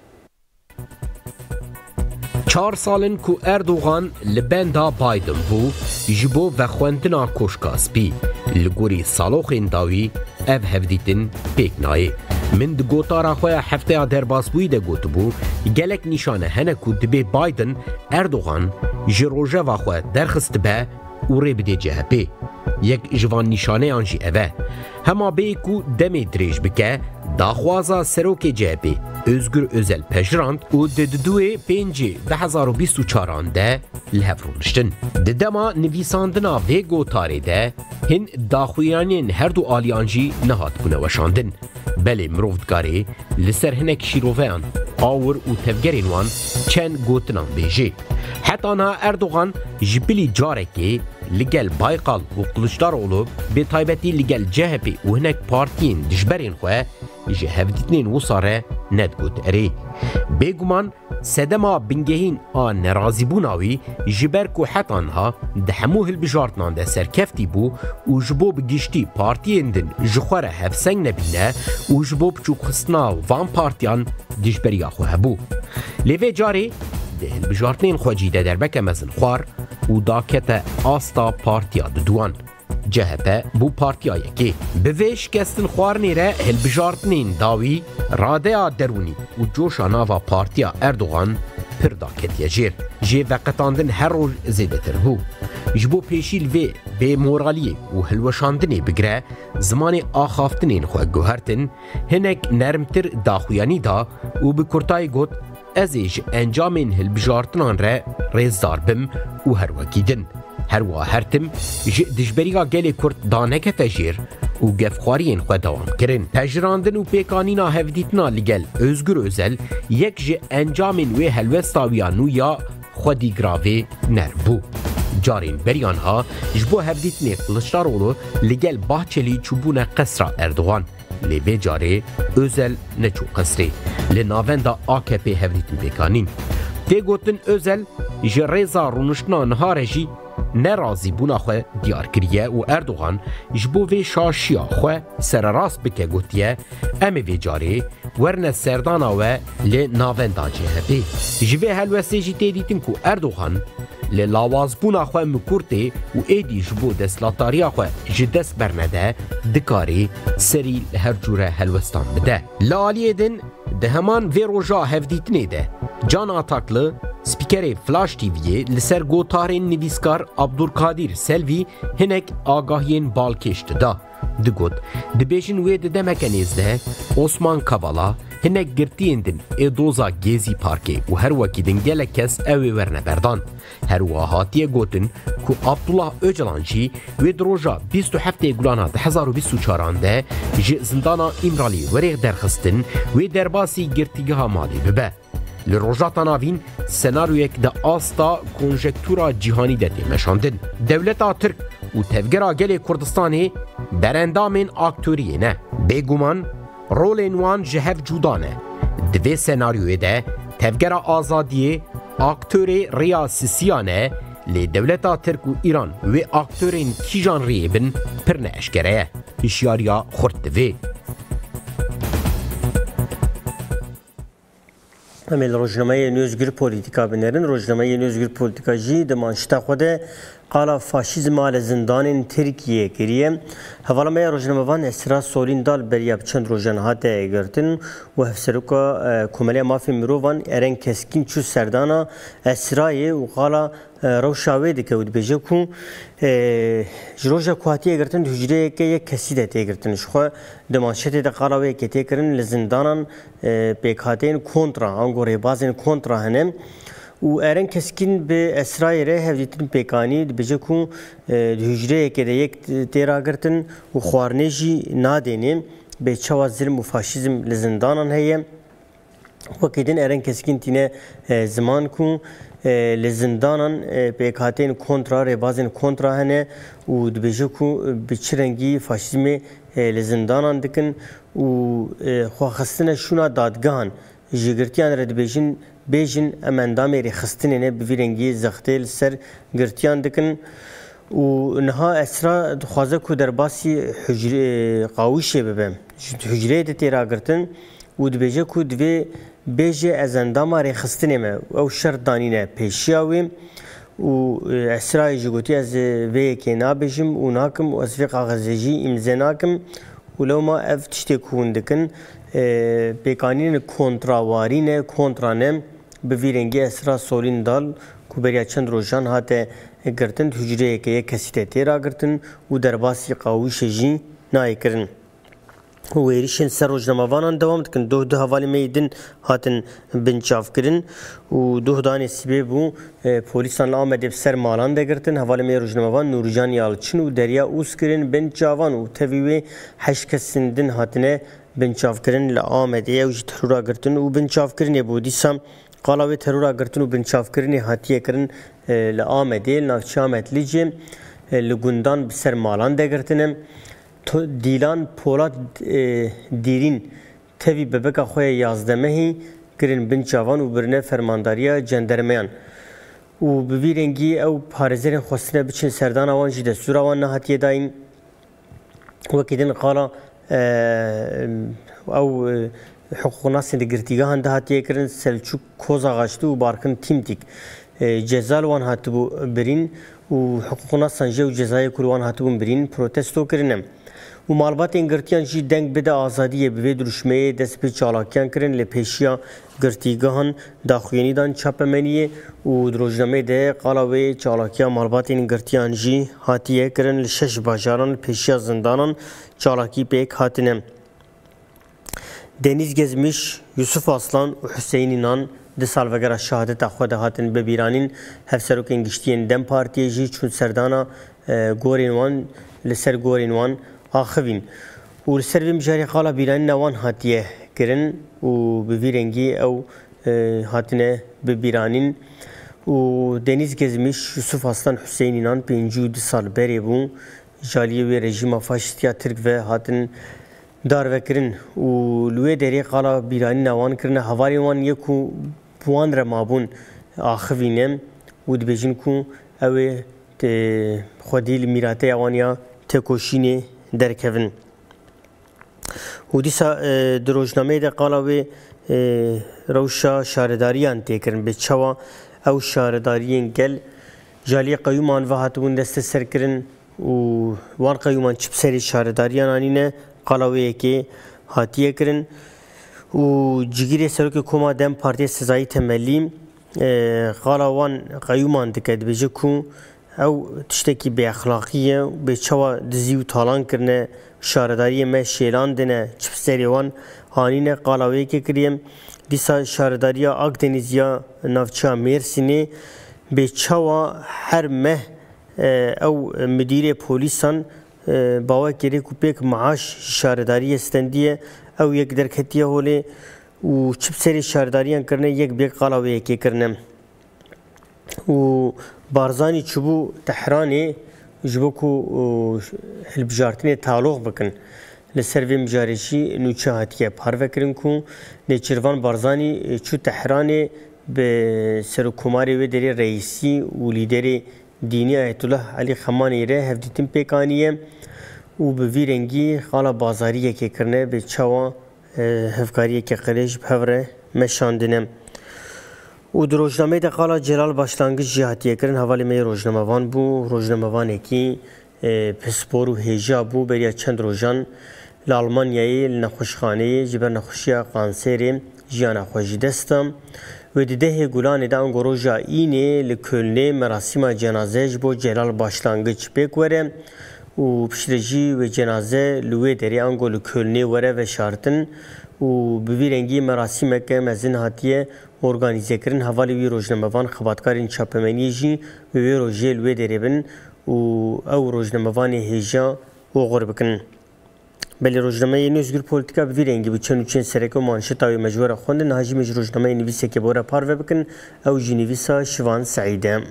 Çar salin ku Erdogan li benda Biden bû ji bo vexwendina koşka spî li gorî saloxên dawî ev hevdîtin pêk nayê. Min di gotara xwe ya hefteya derbasbûyî de gotibû gelek nîşane hene ku dibê Biden Erdogan ji rojeva xwe derxistibe û rê bide C H P. Yek ji van nîşaneyan jî ev e. Hema bêyî ku demê dirêj bike daxwaza serokê C H P Özgür Özel pejirand û di dudûyê pêncî di hezar û bîst û çaran de li hev rûniştin. Di dema nivîsandina vê gotarê de hin daxuyaniyên her du aliyan jî nehatbûne weşandin. Belê mirov dikarê li ser hinek şîroveyan awir û tevgerên wan çend gotinan bêjê. Heta niha Erdogan ji bilî carekê li gel Baykal û Kılıçdaroğlu bê taybetî li gel C H P û hinek partiyên dijberên xwe ji hevdîtinên wisa re nedgot erê. Bêguman sedema bingehîn a nerazîbûna wî ji ber ku heta niha di hemû hilbijartinan de serkeftî bû û ji bo bi giştî partiyên din ji xwe re hevseng nebîne û ji bo biçûkxistina van partiyan dijberiya xwe hebû. Lê vê carê di hilbijartinên xwe cî de derbeke mezin xwar û dakete asta partiya diduan. C H P bû partiya yekê. Bi vê şikestin xwarinê re hilbijartinên dawî, radeya derûnî û coşa nava partiya Erdogan pir daketiye jêr. Jê veqetandin her roj zêdetir bû. Ji bo pêşî li vê bêmoraliyê û hilweşandinê bigire, zimanê axaftinên xwe guhertin, hinek nermtir daxuyanî da û bi kurtayî got ez ê ji encamên hilbijartinan re rêzdar bim û herwekî din. Herwa hertim ji dijberiya gelê Kurd danekete jêr û gefxwariyên xwe dewam kirin. Pejirandin û pêkanîna hevdîtina li gel Özgür Özel yek ji encamên wê helwesta wiya nû ya xwedî giravê ner bû. Carên beriyan ha ji bo hevdîtinê Kılıçdaroğlu li gel Bahçelî çûbûne qesra Erdogan. Lê vê carê Özel neçû qesrê. Li navenda A K P hevdîtin pêkanîn. Tê gotin Özel ji rêza rûniştina niha re jî nerazîbûna xwe diyar kiriye û Erdogan ji bo vê şaşiya xwe sererast bike gotiye em ê vê carê werne serdana we lê navenda C H P. Ji vê helwestê jî tê dîtin ku Erdogan li lawazbûna xwe mikurtê û êdî ji bo destlatariya xwe ji dest bernede dikarê serî li her cûre helwestan bide. Li aliyê din di heman vê roja hevdîtinê de Can Ataklı Spikerê Flash T V'ye li ser gotarên nivîskar Abdulkadir Selvi hinek agahiyên balkêş da. Digot, dibêjin wê di demeke nêz de Osman Kavala hinek girtiyên din ê doza Gezî Parkê û her wekî din gelek kes ew ê werne berdan. Her wa hatiye gotin ku Abdullah Öcalan jî wê di roja bîst û heftê gulana di hezar û bîst û çaran de ji zindana İmralî werê derxistin wê derbasî girtîgeha malê bibe. Li rojata navîn senaryoyek de asta konjektûra cîhanî de tê meşandin. Dewleta Tirk û tevgera gelê Kurdistanê berendamên aktöriyê ne. Bêguman rolên wan ji hev cuda ne. Di vê senaryoyê de tevgera azadiyê aktörê rêya sisiya ne, lê dewleta Tirk û İran wê aktörên kîjan rêyê bin pir neeşkere ye. Hişyariya xurt divê. Em ê li rojnameyê Nûzgir Polîtika binerin. Rojnameyê Nûzgir Polîtika jî di manşeta xwe de qala faşîzma li zindanên Tirkiyeyê kiriye. Hevalameya rojnamevan Esra Solîn dal beriya bi çend rojan hate girtin û hevseroka Komeleya Mafê Mirovan eren keskin çû serdana Esrayê û qala rewşa wê dike û dibêje ku ji roja ku hatiye girtin di hücreyeke yek kesî de tê girtin. Ji xwe di manşetê de qala wê ketê kirin li zindanan pêkhateyên kontra ango rêbazên kontra hene و ارن کسکین به اسرائیل هفدیتن پیکانی بجه کو هجره که یک تیرا گرتن و خوارنجی نادینه به چوا ظلم و فاشیزم لزندانان هیه وکیدن ارن کسکین تینه زمان کو لزندانان پیکاتین کنترا ربازن کنترا هنه و دبجه کو بچرنگی فاشیزم لزندانان دکن و خواستن شونا دادگان جگرتیان رد بیجن بیجن امندامی رخستنه نه بویرنگی زختیل سر گرتیان دکن و نها اسرا خوازه کو در باسی حجره قاوشه ببم حجره ده تیرا گرتن و دبیجه کو دوی بیجه از انداما رخستنه ما او شرط دانینه پیشیاویم و اسرا جگوتی از وی که نابیجم و ناکم و از وی قاغزجی امزه ناکم ولو ما اف تشتی کون دکن پیکانین کنتراوارین کنترانم به ویرنگی اسرا سولین دال کوبریا چند روزان هاته گرتن حجره که یک کسی تیرا گرتن و در باسی قاوش جی نای کرن و ویریشن سر روزنامه‌وانان دوام دکن دو دو حوالی میدن هاتن بنچاف کرن و دو دانه سیبه بو پولیسان آمده بسر مالان ده گرتن حوالی می روزنامه‌وان نورجان یالچن و دریا اوس کرن بنچاوان و تویوی هشت کسندن هاتنه بنچاف کرن لآمده و جی ترورا گرتن و بنچاف کرن بودیسام قالاوی ترورا گرتن و بنچاف کرن هاتیه کرن لآمده نافچامت لیجه لگندان بسر مالان ده گرتنم دیلان پولاد دیرین توی ببکا خوی یازدمهی کرن بنچاوان و برنه فرمانداریا جندرمیان و بویرنگی او پارزرین خواستنه بچن سردان آوان جی دستور آوان نهاتیه داین وکیدن قالا او حقوق ناس ده گرتیگاه هنده هاتیه کرن سلچوک کوزا غاشتو و بارکن تیمتیک جزال وان هاتبو برین و حقوق ناس سنجه و جزای کلوان هاتبو برین پروتستو کرنم و مالبات انگرتیان جی دنگ بده آزادیه به درشمه دست به چالاکیان کرن لپیشیا گرتیگاهان داخوینی دان چاپمنیه و دروجنامه ده قالاوی چالاکیا مالبات انگرتیان جی هاتیه کرن لشش باجاران پیشیا زندانان چالاکی پیک هاتنم دeniz gezmiş Yusuf Aslan و Hüseyin İnan di salvegera şehadet xwe de hatin bibîranîn hevserokên giştiyên Dem Partiyê jî çûn serdana gorên wan li ser gorên wan axivîn û li ser vê mijarê qala bîranîna wan hatiye kirin û bi vî rengî ew hatine bibîranîn û deniz gezmiş Yusuf Aslan Hüseyin İnan pêncî û du sal berê bû jaliyê wê rejîma faşîstiya Tirk ve hatin dar vekirin û li wê derê qala bîranîna wan kirine hevalên wan yek û wan re mabûn axivîne û dibêjin ku ew ê xwedî li mîrateya wan ya têkoşînê derkevin. û dîsa di rojnameyê de qala wê rewşa şaredariyan tê kirin bi çawa ew şaredariyên gel jaliyê qeyûman ve hatibûn desteserkirin û wan qeyûman çi bi serê şaredariyan anîne qala wê yekê hatiye kirin û cigîrê Serokê Koma Dem Partiya Sezayî Temellî qala wan qeyûman dike dibêje ku ew tiştekî bêexlaqî ye bê çawa dizî û talan kirine şaredariyê me şêlandine çi bi serê wan anîne qala wê yekê kiriye dîsa şaredariya Akdeniz ya navçeya Mêrsînê bê çawa her meh ew midîrê polîsan باور کردی که پیک معاش شهرداری استندیه او یک درکتیه هولی و چپ سری شهرداریان کرنه یک بیک قلاوی یکی کرنه و بارزانی چبو تحرانی جبو کو هلبجارتنی تعلق بکن لسر وی مجارشی نوچه هاتیه پارو کرن کو نیچروان بارزانی چو تحرانی به سرکوماری و دری رئیسی و لیدری دینی آیت الله علی خمانی ره هفدیتیم پیکانیه و به وی رنگی خالا بازاریه که کرنه به چوا هفکاریه که قریش بهوره مشاندنه و در روزنامه ده خالا جلال باشلانگیج جهاتیه کرن حوالی می روزنامه وان بو روزنامه وانه کی پسپور و هیجا بو بریا چند روزان لالمانیایی لنخوشخانه جبر نخوشیا قانسری جیانا خوشی دستم و دیده گلان ده انگو روژا اینه لکلنه مراسم جنازه بو جلال باشلانگیج پیک وره و پشتجی و جنازه لوی دری انگو لکلنه وره و شارتن و بوی رنگی مراسم که مزین هاتیه organize kirin havali wî rojnamevan xebatkarên çapemeniyê jî wê rojê li wê derê bin û ew rojnamevanê hêja û xur bikin. Belê rojnameyên Özgür Politika bi vî rengî bi çend û çend sereke û manşeta wê mecbûra xwendin hajî me ji rojnameyê nivîsekê bora parve bikin ew jî nivîsa Şivan Seîd.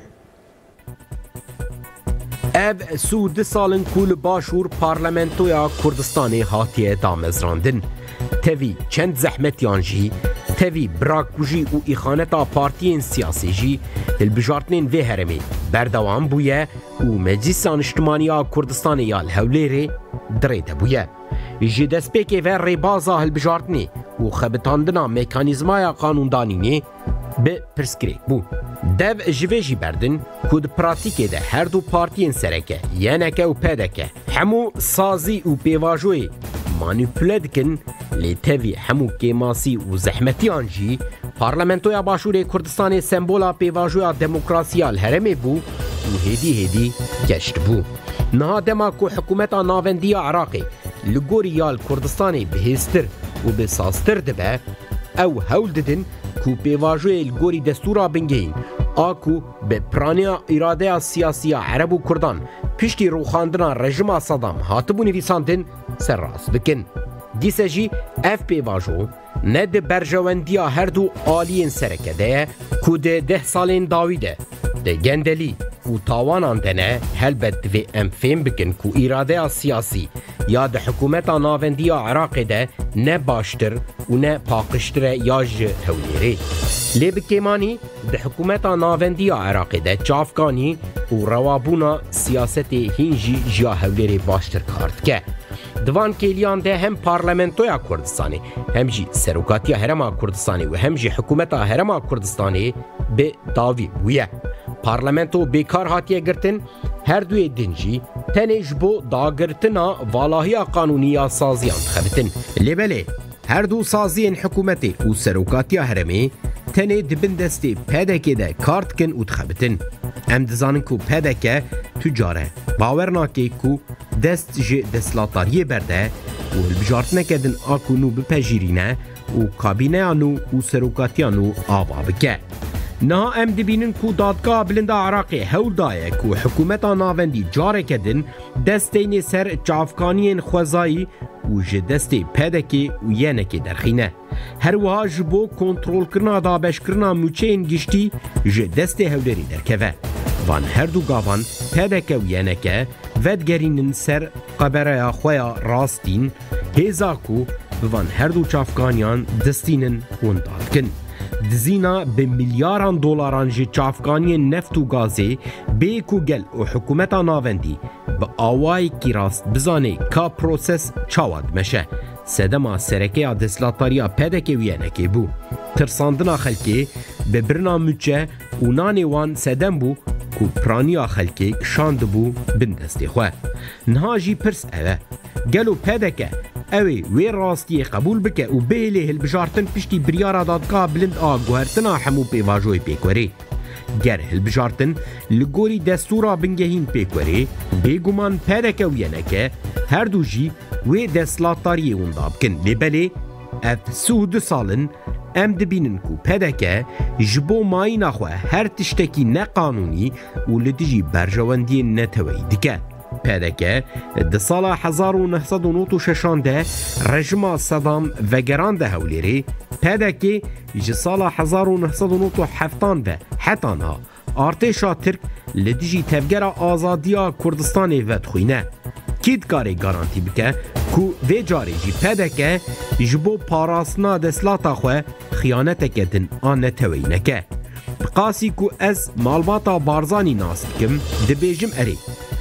Ev Suud salin ku li başûr Parlamentoya Kurdistanê hatiye damezrandin. Tevî çend zehmetiyan jî, tevî birakujî û îxaneta partiyên siyasî jî hilbijartinên vê herêmê berdewam bûye û Meclîsa Niştimaniya Kurdistanê ya li Hewlêrê dirê de bûye. Ji destpêkê ve rêbaza hilbijartinê û xebitandina mekanîzmaya qanûndanînê bi pirsgirêk bû. Dev ji vê jî berdin ku di pratîkê de her du partiyên sereke, yeneke û pedeke hemû sazî û pêvajoyê manipüle dikin lê tevî hemû kêmasî û zehmetiyan jî Parlamentoya Başûrê Kurdistanê sembola pêvajoya demokrasiya li herêmê bû û hêdî hêdî geşt bû. Niha dema ku hikûmeta navendiya Iraqê li gorî ya li Kurdistanê bihêztir û bi saztir dibe, ew hewl didin ku pêvajoyê li gorî destûra bingehîn a ku bi piraniya îradeya siyasiya Ereb û Kurdan piştî rûxandina rejima Sedam hatibû nivîsandin serrast bikin. Dîse jî ev pêvajo ne di berjewendiya her du aliyên sereke de ye ku di deh salên dawî de di gendelî û tawanan de ne helbet divê em fêm bikin ku îradeya siyasî ya di hikûmeta navendiya Iraqê de ne baştir û ne paqiştir e ya ji Hewlêrê. Lê bi kêmanî di hikûmeta navendiya Iraqê de çavkanî û rewabûna siyasetê hîn jî jiya Hewlêrê baştir kar dike. Divan kêliyan de hem Parlamentoya Kurdistanê hem jî Serokatiya Herêma Kurdistanê û hem jî hikûmeta Herêma Kurdistanê bi dawî bûye. Parlamento bêkar hatiye girtin, her duyê din jî tenê ji bo dagirtina valahiya qanûniya saziyan dixebitin. Lêbelê her du saziyên hikûmetê û Serokatiya Herêmê tenê dibin destê pedekê de kar dikin û dixebitin. Em dizanin ku pedeke tücare bawer nake ku dest ji destlatariyê berde û hilbijartineke din a ku nû bipejirîne û kabîneya nû û serokatiya nû ava bike. Niha em dibînin ku dadgeha bilinda Iraqê hewl daye ku hikûmeta navendî careke din destênê ser çavkaniyên xwezayî û ji destê pedekê û yenekê derxîne. Her wiha ji bo kontrolkirina dabeşkirina mûçeyên giştî ji destê Hewlêrê derkeve. Van her du gavan pedeke û yeneke vedgerînin ser qebereya xwe ya rastîn hêza ku bi van her du çavkaniyan distînin wenda dikin. Dizîna bi milyaran dolaran ji çavkaniyên neft û gazê bê ku gel û hikûmeta navendî bi awayekî rast bizanê ka proses çawa dimeşe. Sedema serekeya destlatariya pedekê û yenekê bû. Tirsandina xelkê bi birina mûçe û nanê wan sedem bû ku piraniya xelkê kişandibû bin destê xwe. Niha jî pirs ev e. Gelo pedeke ew ê wê rastiyê qebûl bike û bêlê hilbijartin piştî biryara dadgeha bilind a guhertina hemû pêvajoyê pêkwerê. Ger hilbijartin li gorî destûra bingehîn pêkwerê, bêguman pedeke û yeneke her du jî wê destlatariyê wenda bikin. Lêbelê ev sû salin em dibînin ku pedeke ji bo mayîna xwe her tiştekî neqanûnî û li dijî berjewendiyên neteweyî dike. Pedeke di sala hezar û neh sed û nût û şeşan de rejima Sedam vegeran de Hewlêrê, pedekê ji sala hezar û neh sed û nût û heftan de hetana artêşa Tirk li dijî tevgera azadiya Kurdistanê vedixwîne. Kî dikarê garantî bike ku vê carê jî pedeke ji bo parastina destlata xwe xiyaneteke din a neteweyî neke. Qasî ku ez malbata Barzanî nas dikim dibêjim erê.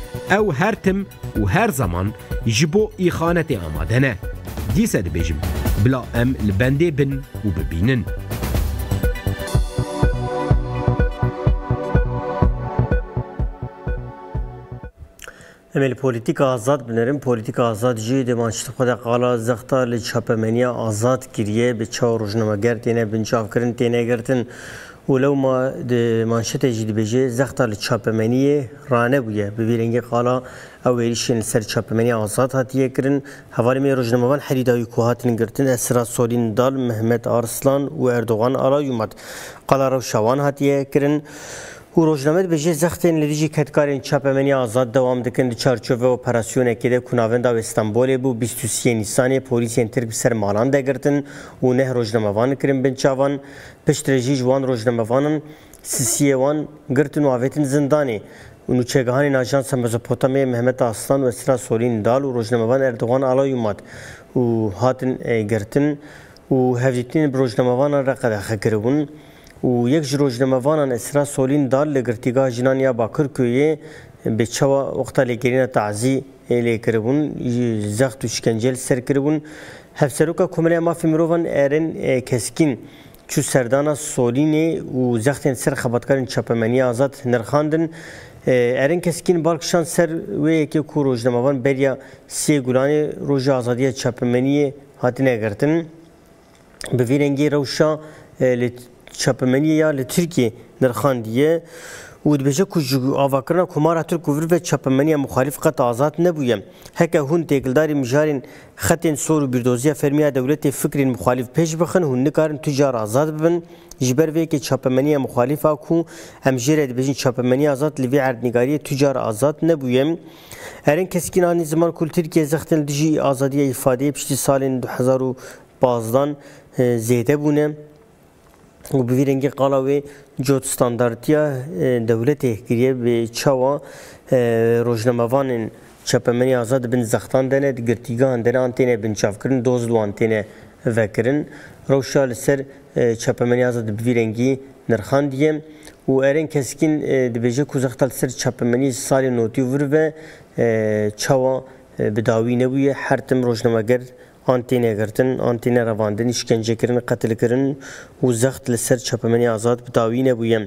Ew her tim û her zaman ji bo îxanetê amade ne. Dîse dibêjim bila em li bendê bin û bibînin. Em li polîtika azad binerin, polîtika azad jî di manşetê xwe de qala zexta li çapemeniya azad kiriye bi çawa rojnameger têne binçavkirin têne girtin ولو ما مانشته جدی بجه زخت لچاپمنی رانه بوده ببینید قالا اولیشین سر چاپمنی آزاد هاتیه کرن حوالی می روزنامه‌وان حریدایی کوهاتن گرتن اسرا سولین دال محمد آرسلان و اردوغان آلایومد قالا رو شوان هاتیه کرن و روزنامه بجه زختن لدیجی کتکارین چاپمنی آزاد دوام دکن چارچوب اپراسیون کده کناوند و استانبول بو بیست و سه نیسان پلیس ترک سر مالان دگرتن و نه روزنامه‌وان کرن بنچاوان پشترجی جوان روزنامه‌وانن سیسیوان گرتن و آویتن زندانی و نوچگاهان آژانس مزوپوتامیا محمد آرسلان و اسرا سولین دال و روزنامه‌وان اردوغان آلایومد و هاتن گرتن و هفدیتین روزنامه‌وان رقد خکربون و یک روزنامه‌وان اسرا سولین دال لگرتیگاه جنانیا باکرکویه به چوا وقت لگرین تعزی لیکربون زخت و شکنجل سر کربون هفسروکا کمره مافی مروان ارن کسکین چو سردانا سولینی و زختین سر خبرکارین چاپمنی آزاد نرخاندن ارن کسکین بالکشان سر و یکی کو روزنامه‌وان بریا سی گولانی روز آزادی چاپمنی هاتنه گرتن به ویرنگی روشا چاپمنی یا لترکیه نرخاندیه و دبیجه کجو آواکرنا کمار ترک و و چاپمنی مخالف قط آزاد نبویم هکه هون تگلداری مجارین خطین سور و بیردوزی فرمیا دولت فکرین مخالف پیش بخن هون نکارن تجار آزاد ببن جبر وی که چاپمنی مخالف آکو همجیره دبیجین چاپمنی آزاد لوی عردنگاری تجار آزاد نبویم هرین کسکین آنی زمان کل ترکیه زختن دیجی آزادی ifade پشتی سال دو هزار و پانزده زیده بونه و به ویرنگی قلاوی جوت استانداردیا دولت گریه به چوا روزنامه‌وان چاپمنی آزاد بن زختان دنه گرتیگان دنه آنتینه بن چاف کرن دوز دو آنتینه وکرن روشال سر چاپمنی آزاد به ویرنگی نرخان دیم و ارین کسکین دبیجه کوزختال سر چاپمنی سال نوتی ور و چوا بداوی نبویه هر تم روزنامه‌گر آنتینه گرتن آنتینه رواندن işkence کردن قتل کردن و زخت لسر چاپمنی آزاد بداوی نبویم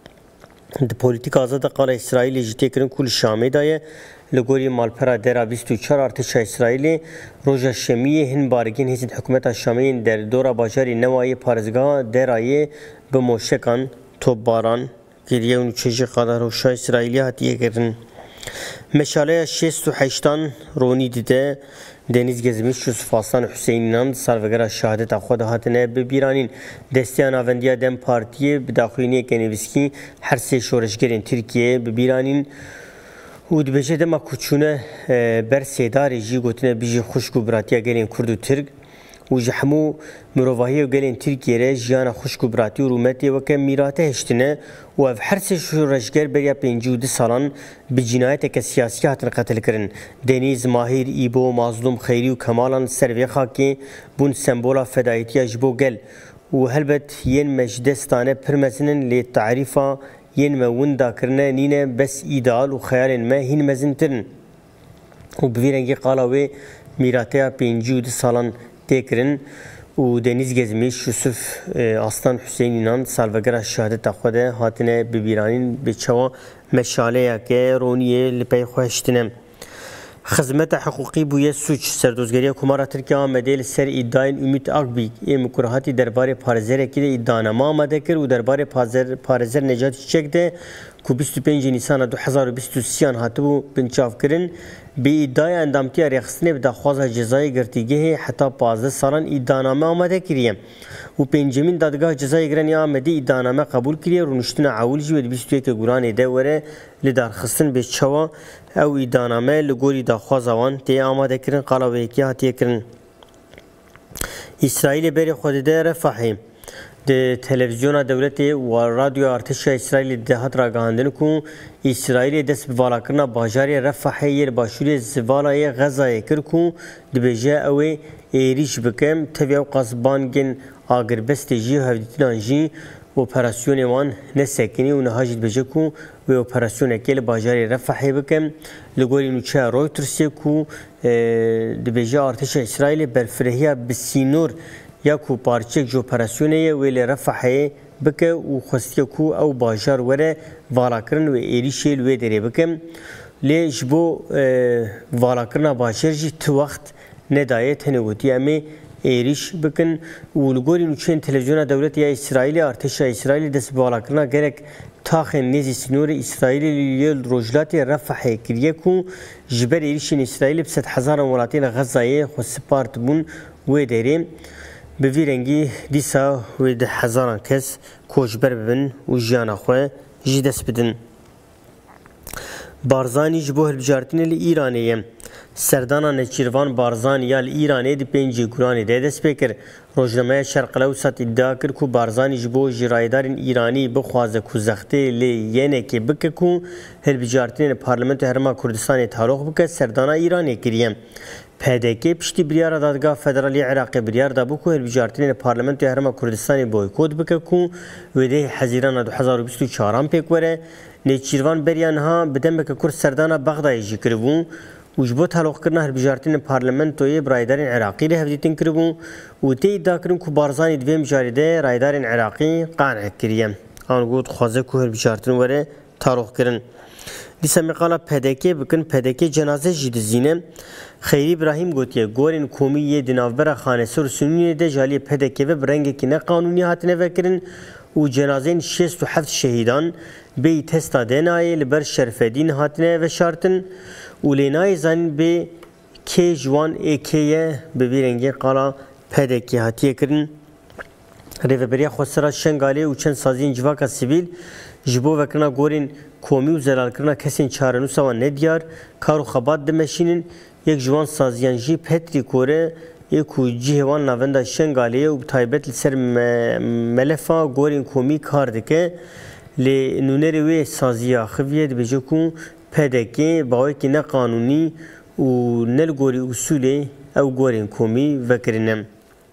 د پولیتیک آزاد قال اسرائیل جتی کردن کل شامی دایه لگوری مالپرا درا بیست و چهار ارتش اسرائیل روژا شمیه هن بارگین هیچ حکومت شامی در دورا باجاری نوایی پارزگاه درایه به موشکان توباران گریه و چیزی قادر روشا اسرائیلی هاتیه کردن مشاله شصت و هشت رونی دیده دeniz gezmiş Yusuf Aslan Hüseyin'in sarvegara şehadet خود هاتنه ببیرانین دستیان آوندیا دم پارتیه بداخلینی کنیوسکی هر سه شورشگرین ترکیه ببیرانین و دبیجه دما کوچونه بر سیداری جی گوتنه بیجی خوشگو براتیا گلین کرد و ترک و جحمو مروفاهی و گلین ترکیه ره جیانا خوشگو براتی و رومتی و که میراته هشتنه و اف هر سه شورشگر بریا پنجی و ده سالان به جنایت که سیاسی هاتن قتل کرن دنیز ماهر ایبو مظلوم خیری و کمالان سروی خاکی بون سمبولا فدایتی جبو گل و هلبت ین مجدستانه پرمزنن لی تعریفا ین موندا کرنه نینه بس ایدال و خیال ما هین مزنترن و بویرنگی قالاوی میراته پنجی و ده سالان تکرن و دeniz gezmiş Yusuf Aslan Hüseyin'in salvegara şehadet xwede hatine bibîranîn bi çawa meşaleyeke roniye li pey xwe hiştine xizmeta hiqûqî bûye suç serdozgeriya Kumara Tirkiye Amedê li ser îdayên Ümit Akbîk ê Mukurhatî derbarê parêzerekî de îdaname amade kir û derbarê parêzer Necatî Çiçek de ku bîst û pênc Nîsana du hezar û bîst û sêyan hatibû binçavkirin bi îdaya endamtiya rêxistinê bi daxwaza cezayê girtîgehê heta panzdeh salan îdaname amade kiriye û pêncemîn dadgah cezayê Giranê Amedê îdaname qebûl kiriye rûniştina ewil jî wê di bîst û yekê Gulanê de were li darxistin bê çawa ew îdaname li gorî daxwaza wan tê amadekirin qala wêkî hatiye kirin. İsraîlê berê xwedê de Refahê de televizyona devletê û radyo artêşa İsraîlê de hat ragihandin ku İsraîlê dest bi valakirina bajarê Refahê yê li başûrê Zivalayê Xezayê kir ku dibêje ew ê êrîş bike tevya ew qasbangên agirbestê jî hevdîtînan jî operasyonê wan nesekinî û niha jî dibêje ku wê operasyonekê li bajarê Refahê bike li gorî nûçeya Reutersê ku dibêje artêşa İsraîlê berfirehîya bi sînor ya ku parçek ji operasyonê wê li Refahê bike û xwestiye ku ew bajar were valakirin wê êrişê li wê derê bike lê ji bo valakirina bajar jî ti wext nedaye tenê gotiye em ê ایریش بکن و لگوری نوچین تلویزیون دولت یا اسرائیل ارتش اسرائیل دست بالا کرنا گرک تاخ نیزی سنور اسرائیل لیل روجلات رفح کریه کو جبر ایریشین اسرائیل بسد هزار ولاتین غزه خو سپارت بون و دیریم به ویرنگی دیسا و ده هزاران کس کوچبر ببن و جیان خو جی دست بدن بارزانی جبو هلبجارتین ایرانیه سردانا نچیروان بارزان یا ایرانی دی پنجی گرانی ده دست بکر روزنامه شرق الاوسط ادعا کرد که بارزانی جبو جرایدارین ایرانی بخوازه کو زخته لی یعنی که بکه کو هلبجارتین پارلمنت هرما کردستان تعلق بکه سردانا ایرانی کریم پدکی پشتی بریار دادگاه فدرالی عراق بریار دابو که هلبجارتین پارلمنت هرما کردستان بویکوت بکه کو وده حزیران دو هزار و بیست و چهار پیک وره نچیروان بریان ها بدن بکه کرد سردانا بغدای جی کربون وجبو تعلق کرنا هلبجارتین پارلمنتوی برایدارین عراقی له هفدیتین کربون و تی ادعا کرن که بارزانی دویم جاریده رایدارین عراقی قانع کریم آن گود خوازه که هلبجارتین وره تعلق کرن دیسا مقالا پدکی بکن پدکی جنازه جید زینه خیری ابراهیم گوتیه گورین کومی یه دنافبر خانسور سنونی ده جالی پدکی و برنگه که نه قانونی هاتنه وکرن و جنازین شست و هفت شهیدان بی تستا دینای لبر شرفدین هاتنه و شارتن و لینای زن به که جوان ایکیه به بیرنگی قالا پدکی هاتیه کرن ریوبریا خسرا شنگالی و چند سازین جواکا سیویل جبو وکرنا گورین کومی و زلال کرنا کسین چارنوسا و ندیار کارو خبات دمشینن یک جوان سازیان جی پتری کوره یکو جیهوان ناوندا شنگالیه و تایبت لسر ملفا گورین کومی کار دکه لی نونری وی سازیا خویه دی بجو کن پدکی باوی که نه قانونی و نل گوری اصولی او گورین کومی وکرنم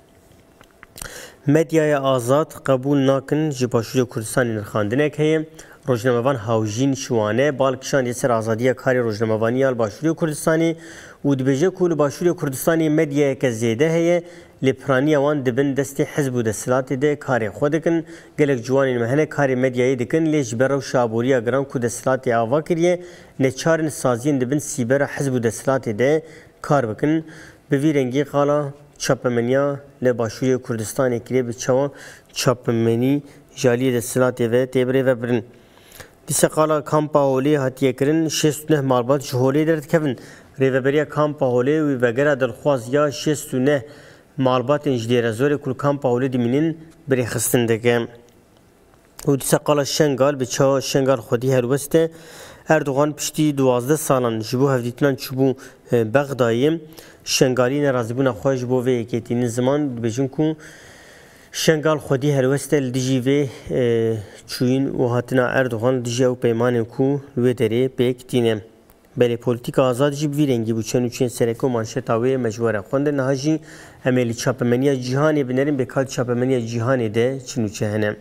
مدیای آزاد قبول ناکن جباشوی کردستانی نرخاندنه که روزنامه‌وان هاوجین شوانه بالکشان یسر آزادی کاری روزنامه‌وانی الباشوری کردستانی و دبیجه کول باشوری کردستانی مدیا که زیده هیه لپرانی وان دبن دستی حزب و دستلات ده کاری خود کن گلک جوانی مهنه کاری مدیایی دکن لیش برو شابوریا گرام کو دستلات آوا کریه نچارن سازین دبن سیبر حزب و دستلات ده کار بکن به ویرنگی قالا چاپمنیا لباشوری کردستانی کریه به چوا چاپمنی جالی دستلات و تبره و برن دیسه قالا کامپا هولی هاتیه کرن شست نه مالبات جهولی درد کفن ریوبریا کامپا هولی و وگره دلخواز یا شست نه مالبات انجدیر زوری کل کامپا هولی دیمینین بری خستن دکه و دیسه قالا شنگال به چا شنگال خودی هلوسته اردوغان پشتی دوازده سالان جبو هفدیتنان چبو بغداییم شنگالی نرازبون خواهش بو وی اکیتین زمان بجون کن شنگال خودی هلوسته لدیجی وی چوین و هاتنا اردوغان دیجی او پیمان کو لوی دره پیک تینه بله پولیتیک آزاد جی ویرنگی بو چنو چین سرکو مانشتاوی مجوره خونده نهاجی امیلی چاپمنیا جهانی بنریم به کال چاپمنیا جهانی ده چنو چهنه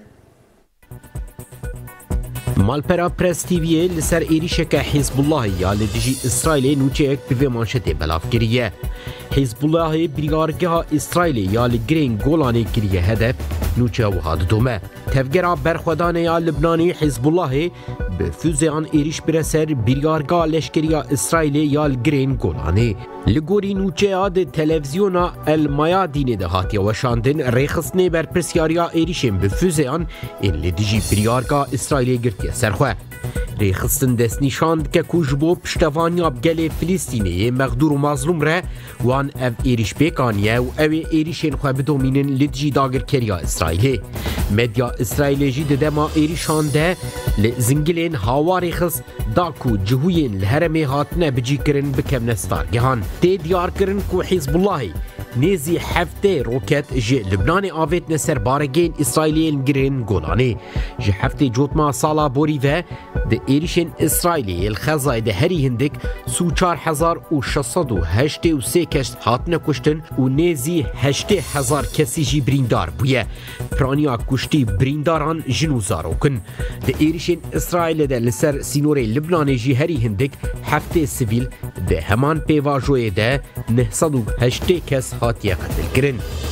مالپرا پرس تیویه لسر ایریشک حزب الله یا لدیجی اسرائیل نوچه به مانشت بلاف کریه حزب الله بریارگاه اسرائیل یا لگرین گولانی کریه هدف نوچه و هاد دومه تفگرا برخودان یا لبنانی حزب الله به فوزیان ایریش برسر بریارگاه لشکریا اسرائیل یا لگرین گولانی لگوری نوچه آد تلویزیونا المایادین ده هاتی وشاندن ریخصنه بر پرسیاریا ایریشن به فوزیان این لدیجی بریارگاه اسرائیل گرتیه سرخواه ریخستن دست نشاند که کوجبو پشتوانیا بگل فلسطینی مغدور و مظلوم ره وان او ایریش بیکانیه و او ایریشین خواه بدومینن لدجی داگر کریا اسرائیلی مدیا اسرائیلی جی ده ما ایریشانده لزنگلین هاوا ریخست دا کو جهوین لهرمی هاتنه بجی کرن بکم نستارگهان تی دیار کرن کو حزب اللهی نیزی هفته روکت جه لبنان آوید نسر بارگین اسرائیلیین گرین گولانی جه هفته جوتما سالا بوری و ده ایریشن اسرائیلی الخزای ده هری هندک سو چار هزار و شصد و هشته و سه کشت هاتنه کشتن و نیزی هشته هزار کسی جی بریندار بویه پرانیا کشتی برینداران جنو زارو کن ده ایریشن اسرائیل ده لسر سینور لبنان جی هری هندک هفته سیویل ده همان پیواجوی ده نهصد و هشته کس هاتیه قتل کرن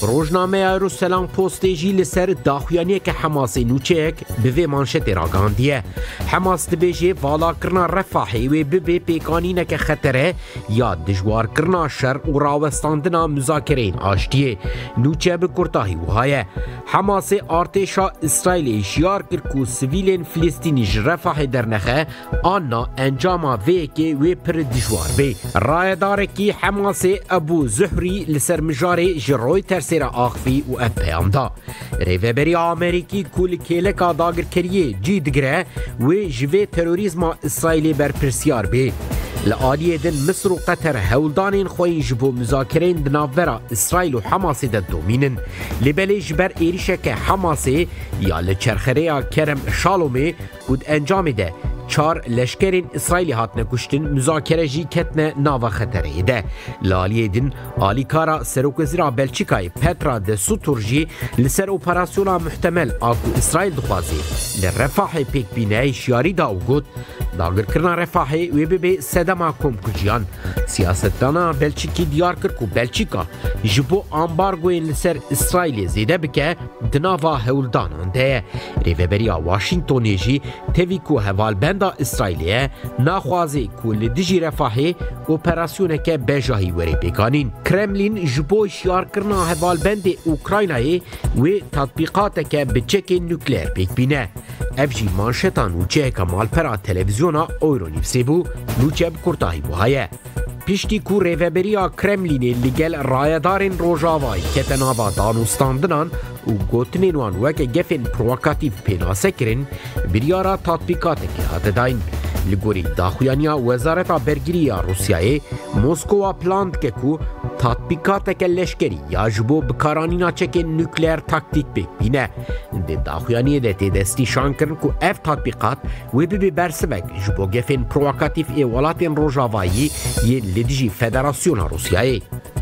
روزنامه روسلان پوستی جی لسر داخویانی که حماس نوچک به وی مانشت راگاندیه حماس دبیجه والا کرنا رفاحی و ببی پیکانینه که خطره یا دجوار کرنا شر و راوستاندنا مذاکرین آشتیه نوچه به کرتاهی وهایه حماس ارتشا اسرائیل شیار کرد که سویلین فلسطینی رفاح درنخه آنا انجام وی که وی پر دجوار بی رایداره که حماس ابو زهری لسر مجاری جروی ترسیر آخفی و اف پیام دا ریوبری آمریکی کل کلکا داگر کریه جید گره و جوی تروریزم اسرائیلی بر پرسیار بی لآلیه دن مصر و قطر هولدانین خوین جبو مذاکرین دناورا اسرائیل و حماسی دا دومینن لبلی جبر ایریشه که حماسی یا لچرخره کرم شالومه کود انجام ده چار لشکرین اسرائیلی هات نکشتن مذاکره جی کتن ناوا خطره ده لالیه دن آلیکارا سروک وزیرا بلچیکای پترا ده سوتور جی لسر اپراسیونا محتمل آکو اسرائیل دخوازی لرفاح پیک بینه شیاری دا او گود داگر کرنا رفاحی وی بی بی سدما کم کجیان سیاستدانا بلچیکی دیار کرد که بلچیکا جبو امبارگوین لسر اسرائیل زیده بکه دناوا هولدانان ده ریوبریا واشنگتونی جی تیوی که هوال بندا اسرائیلیه ناخوازی که لدیجی رفاحی اپراسیونه که بجاهی وری پیکانین کرملین جبو شیار کرنا هوال بند اوکراینایی و تطبیقات که بچک نوکلیر پیک بینه افجی مانشتان و چه کمال پرا تلویزیونا اویرو نیفسی بو نوچه بکرتاهی بوهایه پیشتی کو ریوبریا کرملین لگل رایدارین روژاوایی که تناوا دانوستاندنان و گوتنین وان وکه گفین پروکاتیف پیناسه کرن بریارا تطبیقات که هاته داین لگوری داخویانیا وزارت برگیریا روسیای موسکوا پلاند که کو تطبیقات که لشکری یا جبو بکارانینا چک نوکلیر تاکتیک بک بینه ده داخویانی ده تی دستی شان کرن که اف تطبیقات و بی بی برسبک جبو گفین پروکاتیف ای ولاتین روژاوایی یه لدیجی فدراسیون روسیای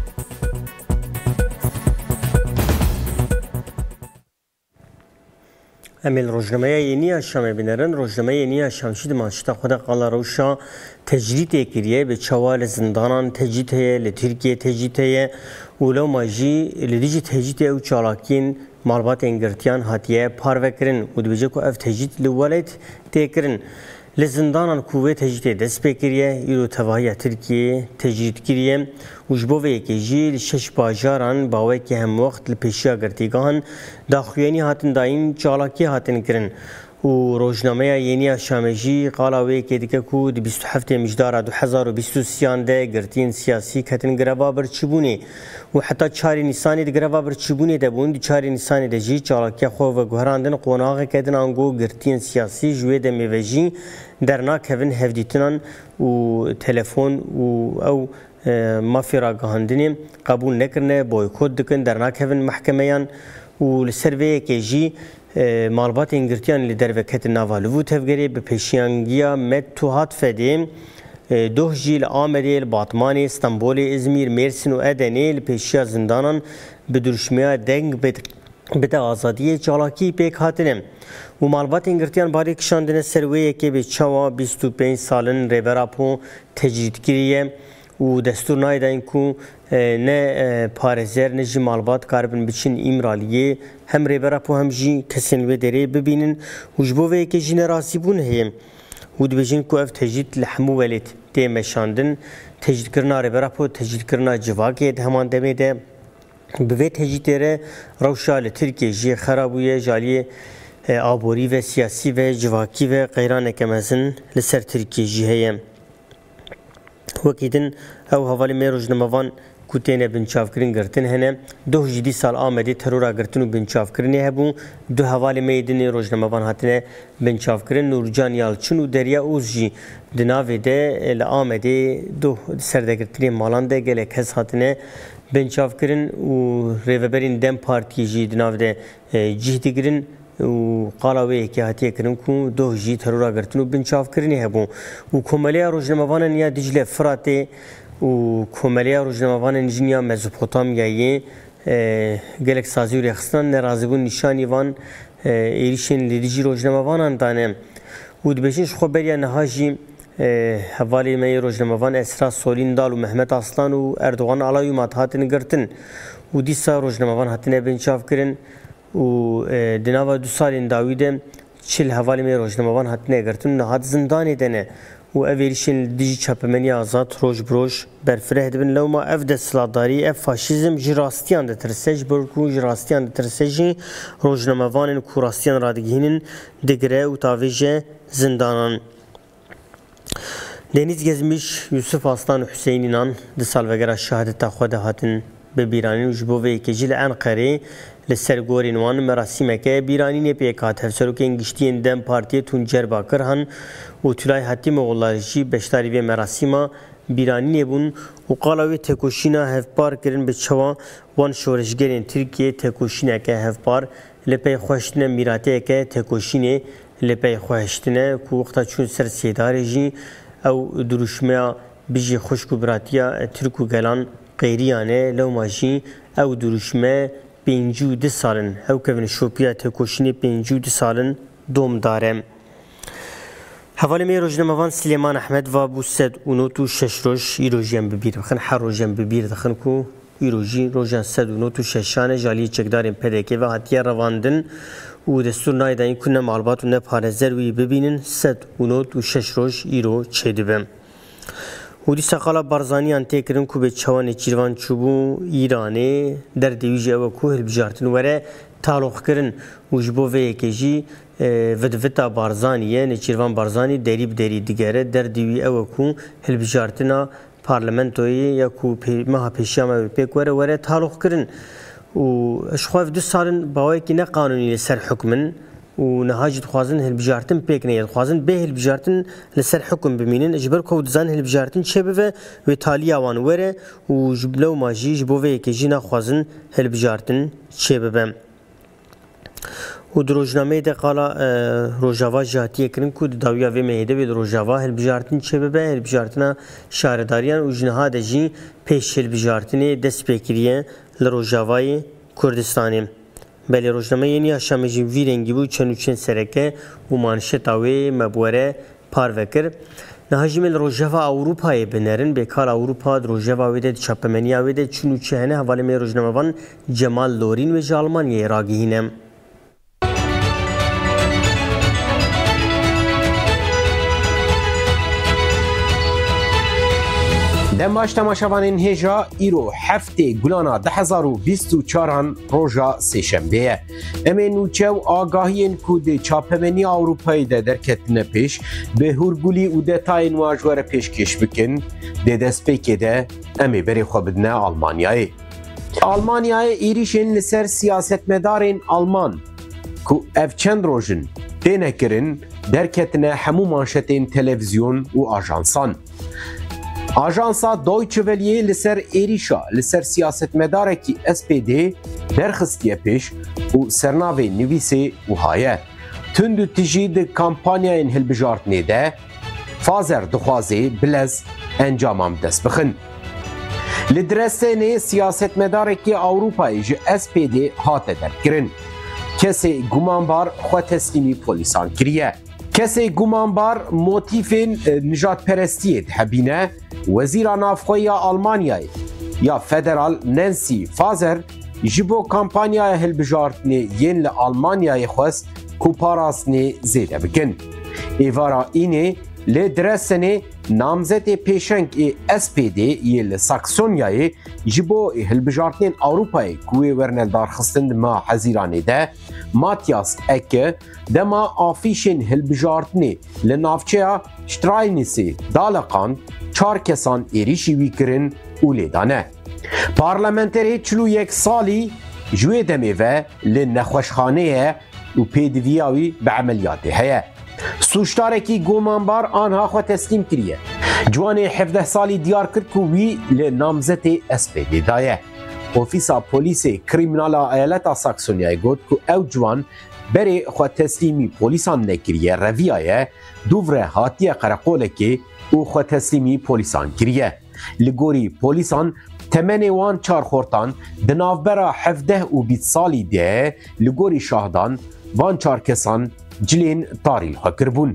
امیل روزنامه یعنی شام بینرن روزنامه یعنی شامشی دمانشتا خدا قال روشا تجدید کریه به چوال زندانان تجدید لترکیه تجدید ولو ماجی لدیجی تجدید او چالاکین معلومات انگرتیان هاتیه پاروکرین و دویجه کو اف تجدید لولت تکرین لزندانان قوه تجدید دست بکریه ایرو تواهی ترکیه تجدید کریه وجبوه که جیل شش باجاران باوی که هم وقت لپیشیا گرتیگان داخوینی هاتن داین چالاکی هاتن کرن و روزنامه یعنی شامجی قالاوی که دیگه کود بیست و هفت مجدار دو هزار و بیست و سه ده گرتین سیاسی کتن گروا برچبونی و حتی چهار نیسانی ده گروا برچبونی ده بوند چهار نیسانی ده جی چالاکی خو و گهراندن قوناغ کدن انگو گرتین سیاسی جوی ده میوجی در ناکوین هفدیتنان و تلفن و او مافی را گهاندنی قبول نکرنه بایکوت دکن در ناکوین محکمهان و لسروی که جی معلومات انگرتیان لیدر وکت نوالو تفگری به پیشیانگیا مد توهات فدیم دو جیل آمدیل باتمانی استانبول ازمیر مرسین و ادنیل پیشیا زندانان به درشمیا دنگ بده آزادی چالاکی پیک هاتنم و معلومات انگرتیان باری کشاندن سرویه که به چوا بیست و پنج سالن ریبراپو تجدید کریه و دستور نایده این که نه پارزر نه جی معلومات کاربن بچین ایمرالیه هم ریبراپو هم جی کسین و دره ببینن و جبوه که جی نراسی بون هیم و دبیجین که اف تجدید لحمو ولید ده مشاندن تجدید کرنا ریبراپو تجدید کرنا جواگه ده همان دمه ده به تجدید دره روشا لترکیه جی خرابویه جالیه آبوری و سیاسی و جواکی و غیران کمزن لسر ترکیه جی هیم وکیدن او حوالی می روزنامه‌وان کوتینه بنچافکرین گرتن هنه دو جدی سال آمده ترورا گرتن و بنچافکرینی هبو دو حوالی می دنی روزنامه‌وان هاتنه بنچافکرین نورجان یالچن و دریا اوزجی دناوی ده لآمده دو سردگرتنی مالان ده گله کس هاتنه بنچافکرین و ریوبرین دم پارتی جی دناوی ده جهدگرین و قالاوی که هاتیه کرن کو دو جی ترورا گرتن و بنچاف کرنی هبو و کوملیا روزنامه‌وان نیا دجله فراته و کوملیا روزنامه‌وان نجنیا مزوپوتامیایی گلک سازی و رخصتان نرازبون نشانی وان ایریشن لیدیجی روزنامه‌وان اندانه و دبیشش خبریا نهاجی هوالی می روزنامه‌وان اسرا سولین دال و محمد اصلان و اردوغان علایو ماتهاتن گرتن و دیسا روزنامه‌وان هاتنه بنچاف کرن و دناوا دو سالین داویده چل هوالی می روزنامه‌وان هاتنه گرتن نهاد زندانی دنه و اویلیشن دیجی چاپمنی آزاد روز بروش برفره دبن لوما اف دستلاداری اف فاشیزم جراستیان ده ترسج برکو جراستیان ده ترسجی روزنامه‌وان کوراستیان رادگینن دگره و تاویجه زندانان Deniz gezmiş Yusuf Aslan Hüseyin İnan di salvegera şehadeta xwe de hatin bibîranîn û ji bo vê yekê jî li Enqerê li ser gorên wan merasîmeke bîranînê pêk hat. Hevserokên giştiyên Dem Partiyê Tuncer Bakir han û Tülay Hatî Moğollar jî beşdarî vê merasîma bîranînê bûn û qala wê têkoşîna hevpar kirin bi çawa wan şoreşgerên Tirkiye têkoşîneke hevpar li pey xweştine mîrateyeke têkoşînê li pey xweştine ku wexta çûn ser sêdarê jî ew duruşmaya bijî xuşk û biratiya Tirk û Gelan qêriyane lewma jî ew duruşme pêncî û du salin ew kevin şopiya têkoşînê pêncî û du salin domdar e. Hevalê me rojnamevan Silêman Ehmed va bû sed û nod û şeş roj îro jiyan bi bîr dixin her rojan bi bîr dixin ku îro jî rojan sed û nod û şeşan e ji aliyê çekdarên P D K ve hatiye revandin û destûr naydayin ku ne malbat û ne parêzer wî bibînin sed û nod û şeş roj îro çêdibe. û dîsa qala barzaniyan tê kirin ku bê çawanê çîrvan çûbû Îranê derdê wî jî ew e ku hilbijartin were taloxkirin û ji bo vê yekê jî vidvita Barzanî Nêçîrvan Barzanî derî bi derî digere derdê wî ew e ku hilbijartina parlamentoyê ya ku meha pêşiya me pêk were were taloxkirin û ji xwe du salin bawayekî ne qanûnî li ser hukmin û niha jî dixwazin hilbijartin pêk neye dixwazin bê hilbijartin li ser hukum bimînin ji ber ku dizanin hilbijartin çê bibe wê taliya wan were û ji lewma jî ji bo vê yekê jî naxwazin hilbijartin çê bibe. û di rojnameyê de qala rojava jî hatiye kirin ku di dawiya vê meyê de wê di rojava hilbijartin çê bibe hilbijartina şaredariyan û ji niha de jî pêş hilbijartinê dest pê kiriye li Rojavayê Kurdistanê. Belê rojnameyê niha Şamê jî vî rengî bû çend û çend sereke û manşeta wê me bi were parve kir. Niha jî me li Rojava Ewropayê binerin bêkar Ewropa di rojava wê de di çapemeniya wê de çûn û çi hene hevalê me rojnamevan Cemal Lorîn wê ji Almanyayê ragihîne. دماش تماشاوانین هجا ایرو هفته گلانا ده هزار و بیست و چهاران روژا سهشنبه امی نوچو آگاهین کود چاپمنی اروپایی ده درکتنه پیش به هرگولی و دتاین واجوار پیش کش بکن ده دست پیکه ده امی بری خوابدنه آلمانیای آلمانیای ایریشن لسر سیاست مدارین آلمان کو اف چند روژن دینه کرن درکتنه همو مانشتین تلویزیون و آژانسان Ajansa Deutsche Welle li ser êrîşa li ser siyasetmedarekî S P D derxistiye pêş û sernavê nivîsê wiha tund û tijî di kampanyayên hilbijartinê de Fazer dixwaze bilez encaman dest bixin. Li Dresdenê siyasetmedarekî Ewropayê ji S P D hate derkirin. Kesê gumanbar xwe teslîmî polîsan kiriye. Kesê gumanbar motifên nijadperestiyê dihebîne Wezîra Navxweya Almanyayê ya Federal Nancy Fazer ji bo kampanyaya hilbijartinê yên li Almanyayê xwest ku parastinê zêde bikin. Êvara înê lê Dresdenê namzetê pêşeng ê S P D yê li Saksonyayê ji bo hilbijartinên Ewropayê ku wê werne darxistin di meha hezîranê de Matyas Eke dema afîşên hilbijartinê li navçeya Streinîsê daleqand çar kesan êrişî wî kirin û lêdane. Parlamenterê çil û yek salî ji wê demê ve li nexweşxaneyê û pêdiviya wî bi emeliyatê heye. Sûçdarekî gomanbar anha xwe teslîm kiriye. Ciwanê hevdeh salî diyar kir ku wî li namzetê S P D daye. Ofîsa Polîsê Krîminala Eyaleta Saksonyayê got ku ew ciwan berê xwe teslîmî polîsan nekiriye reviyayê dûvre hatiye qereqolekê û xwe teslîmî polîsan kiriye. Li gorî polîsan temenê wan çarxortan di navbera hevdeh û bîst salî de li gorî şahdan van çar kesan cilên tarîl xwe kirbûn.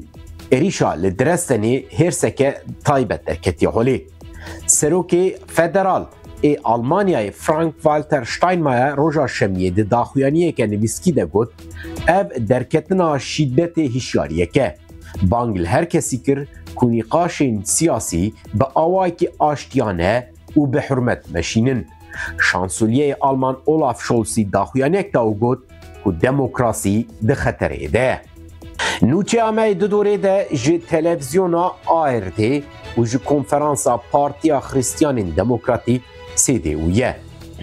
êrîşa li Dresdenê hêrseke taybet derketiye holê. Serokê Federal ê Almanyayê Frank-Walter Steinmeier roja şemiyê di daxuyaniyeke nivîskî de got, ev derketina şîddetê hişyariyeke. Bang li her kesî kir ku nîqaşên siyasî bi awayekî aştiyane û bi hurmet meşînin. Şansölyeyê Alman Olaf Scholzî daxuyanek da got ku demokrasî di xeterê de. Nûçeya me di dorê de ji televizyona A R D û ji konferansa Partiya Xristiyanên Demokratîk C D U ye.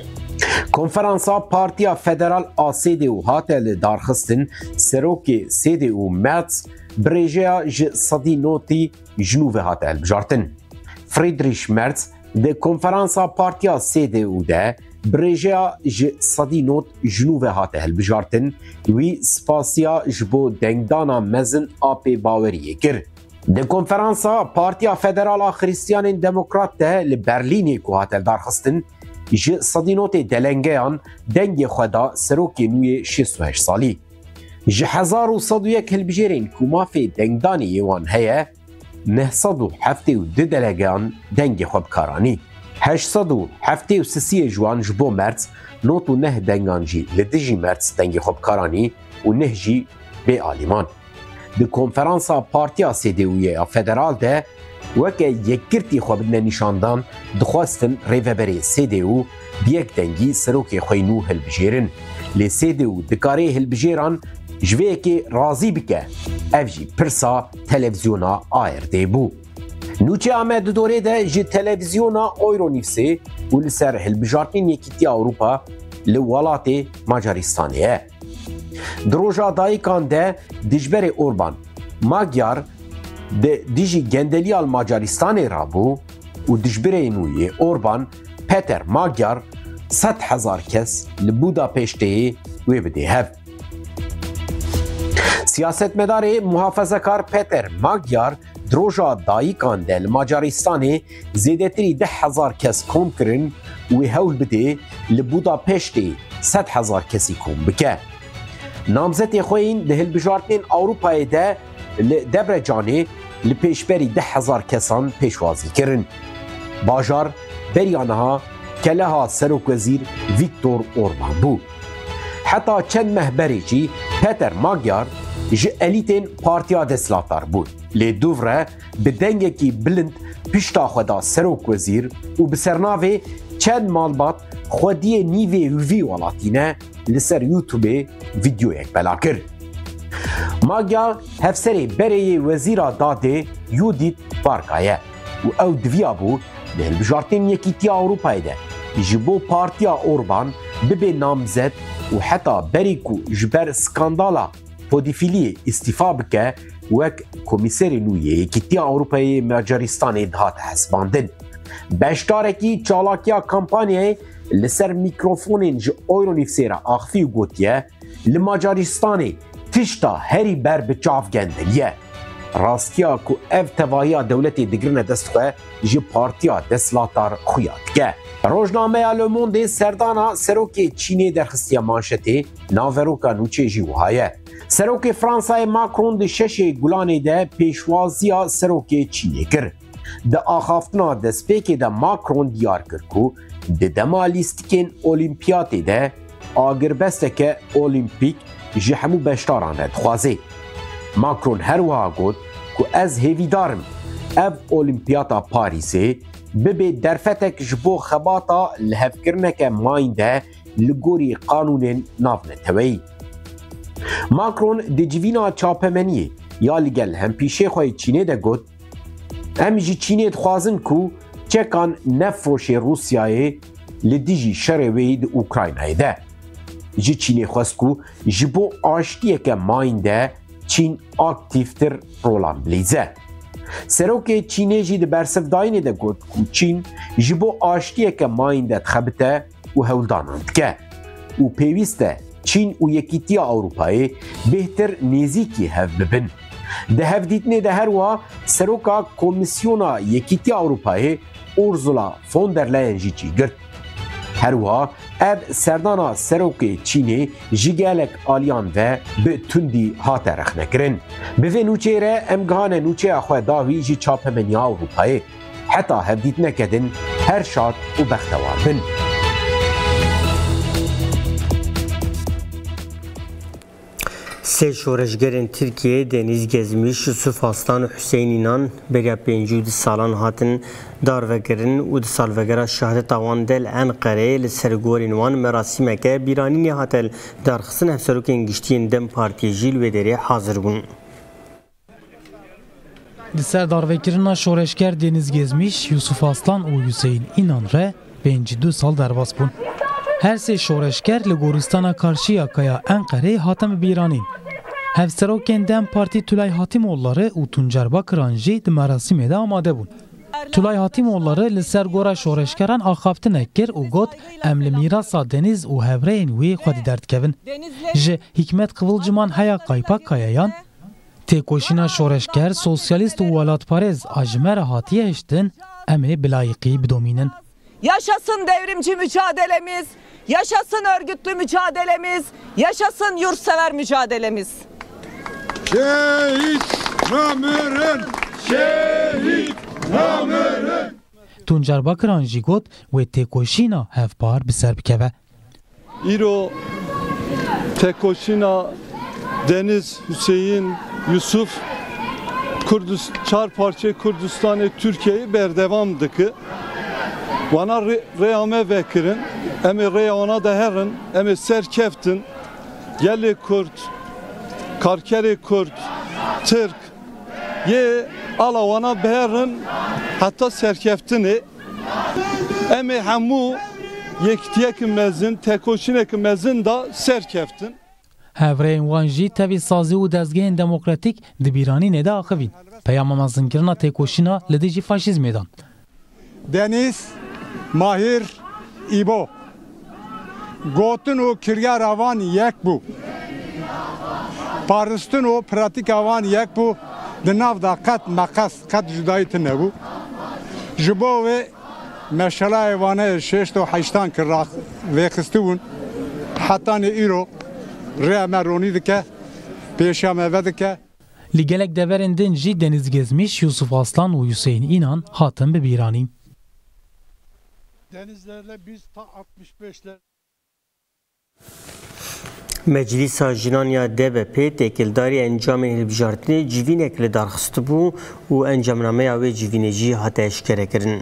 Konferansa Partiya Federal a C D U hate li darxistin serokê C D U Merz birêjeya ji sedî notî ji nû ve hate hilbijartin. Friedrich Merz di konferansa Partiya C D U de birêjeya ji sedî not ji nû ve hate hilbijartin, wî spasiya ji bo dengdana mezin a pêbaweriyê kir. Di konferansa Partiya Federal a Xristiyanên Demokrat de li Berlînê ku hate darxistin, ji sedî notê delengeyan dengê xwe da serokê nû yê şêst û heşt salî. Ji hezar û sed û yek hilbijêrên ku mafê dengdanê yê wan heye, neh sed û heftê û du delegeyan dengê xwe bikaranî. heşt sed û heftê û sisiyê ji wan ji bo Merz, not û neh dengan jî li dijî Merz dengê xwe bikaranî û neh jî bê alîman. Di konferansa Partiya C D U'yê a Federal de weke yekgirtî xwe bidine nîşandan, dixwastin rêveberê C D U bi yek dengî serokê xwe nû hilbijêrin. Lê C D U dikarê hilbijêran ji vê yekê razî bike. Ev jî pirsa televizyona A R D bû. Nûçeya me di dorê de ji televizyona Euronewsê û li ser hilbijartinên Yekîtiya Ewropa li welatê Macaristanê ye. Di roja dayîkan de dijberê Orban, Magyar di dijî gendeliya Macaristanê rabû û dijberê nû yê Orban, Peter Magyar sed hezar kes li Budapeştê wê bide hev. Siyasetmedarê muhafezekar Peter Magyar di roja dayîkan de li Macaristanê zêdetirî deh hezar kes kom kirin û wê hewl bide li Budapeştê sed hezar kesî kom bike. Namzetê xwe yên di hilbijartinên Ewropayê de li Debrecanê li pêşberî deh hezar kesan pêşwazî kirin. Bajar beriya niha keleha Serokwezîr Viktor Orban bû. Heta çend mehberê jî Peter Magyar ji elîtên Partiya Desthilatdar bû. Lê dûvre bi dengekî bilind pişta xwe da Serokwezîr û bi sernavê çend malbat xwediyê nîvê wî welatîne li ser YouTubeê vîdyoyek bela kir. Magyar hevserê bereyê Wezîra Dadê Judith Varga ye û ew diviya bû li hilbijartinên Yekîtiya Ewropayê de ji bo Partiya Orban bibe namzet û heta berî ku ji ber skandala podîfîliyê îstîfa bike wek komîserê nû yê Yekîtiya Ewropayê Macaristanê dihat hesbandin. Beşdarekî çalakiya kampanyayê li ser mîkrofonên ji Euronewsê re axivî û gotiye li Macaristanê tişta herî ber bi çav gendiriye. Rastiya ku ev tevahiya dewletê digirine dest xwe ji Partiya Desthilatdar xuya dike. Rojnameya Le Mondeê serdana serokê Çînê derxistiye manşetê naveroka nûçê jî wiha ye. Serokê Fransayê Macron di şeşê Gulanê de pêşwaziya serokê Çînê kir. Di axaftina destpêkê de Macron diyar kir ku di dema lîstikên Olimpiyatê de agirbesteke olîmpîk ji hemû beşdaran re dixwaze. Macron her wiha got ku ez hêvîdarim ev Olimpiyata Parîsê bibe derfetek ji bo xebata li hevkirineke mayîn de li gorî qanûnên navneteweyî. Macron di civîna çapemeniyê ya li gel hempîşê xwe Çînê de got, em ji Çînê dixwazin ku çekan nefroşê Rûsyayê li dijî şerê wê di Ukraynayê de. Ji Çînê xwest ku ji bo aştiyeke mayîn de Çîn aktiftir rolan bilîze. Serokê Çînê jî di bersivdayînê de got ku Çîn ji bo aştiyeke mayîn de dixebite û hewldanan dike û pêwîst e Çîn û Yekîtiya Ewropayê bêhtir nêzîkî hev bibin. Di hevdîtinê de her wiha Seroka Komîsyona Yekîtiya Ewropayê Ursula von der Leyen jî çî girt. Her wiha ev serdana serokê Çînê ji gelek aliyan ve bi tundî hate rexnekirin. Bi vê nûçê re em gihane nûçeya xwe dawî jî çapemeniya Ewropayê. Heta hevdît nekedin, her şad û bextewar bin. Sê şoreşgerên Tirkiye Deniz Gezmiş, Yusuf Aslan û Hüseyin İnan bêriya pêncî û dih salan hatin darvekirin û di salvegera şehadeta wan de li Enqereyê li ser gorên wan merasîmeke bîranînê hate darxistin. Hevserokên giştiyên Dem Partiyê jî li wê derê hazir bûn. Di ser darvekirina şoreşger Deniz Gezmiş, Yusuf Aslan û Hüseyin İnan re pêncî du sal derbas bûn. Her sê şoreşger li goristana karşıya kaya Enqereyê hatin bîranîn. Hevserokên Dem Partî Tülay Hatimoğulları û Tuncer Bakiran jî di merasîmê de amade bûn. Tülay Hatimoğulları li ser gora şoreşgeran axaftinek kir û got em li mîrasa deniz û hevreyên wê xwedî derdikevin. Ji Hikmet Kıvılcıman heya qaypak kayayan, têkoşîna şoreşger, sosyalist û welatparêz a ji me re hatiye hiştin, em ê bilayiqî bidomînin. Yaşasın devrimci mücadelemiz, yaşasın örgütlü mücadelemiz, yaşasın yurtsever mücadelemiz. Şehit namerin, şehit namerin. Tuncer Bakiran jî got wê têkoşîna hevpar bi ser bikeve. İro têkoşîna Deniz, Hüseyin, Yusuf Kurdistan çar parça Kurdistanê Türkiye'yi berdevam dike. Wana reyame vekirin, em ê rêya wana de herin, em ê serkeftin, gelê Kurd, karkerê Kurd, Türk, yê ala wana biherin, heta serkeftinê, em ê hemû yekitiyekî mezin, têkoşînekî mezin da serkeftin. Hevreyên wan jî tevî sazî û dezgehên demokratîk di bîranînê de axivîn. Peyama mezinkirina têkoşîna li dijî faşîzmê dan. Deniz Mahir İbo gotin û kiryara wan yek bû. Paristin û pratika wan yek bû. Di nav da qet meqes qet cudayî tune bû. Ji bo wê meşalayê wan şeş û heştan kira vêxistibûn. Hetanê îro rêya me ronî dike, pêşiya me vedike. Li gelek deverên din jî Deniz Gezmiş, Yusuf Aslan û Hüseyin İnan hatin bi bîranî. Denizlerle biz ta altmış beşler. Meclisa Jinanya D B P têkildarî encamên hilbijartinê civînek li darxistibû û encamnameya wê civînê jî hate eşkerekirin.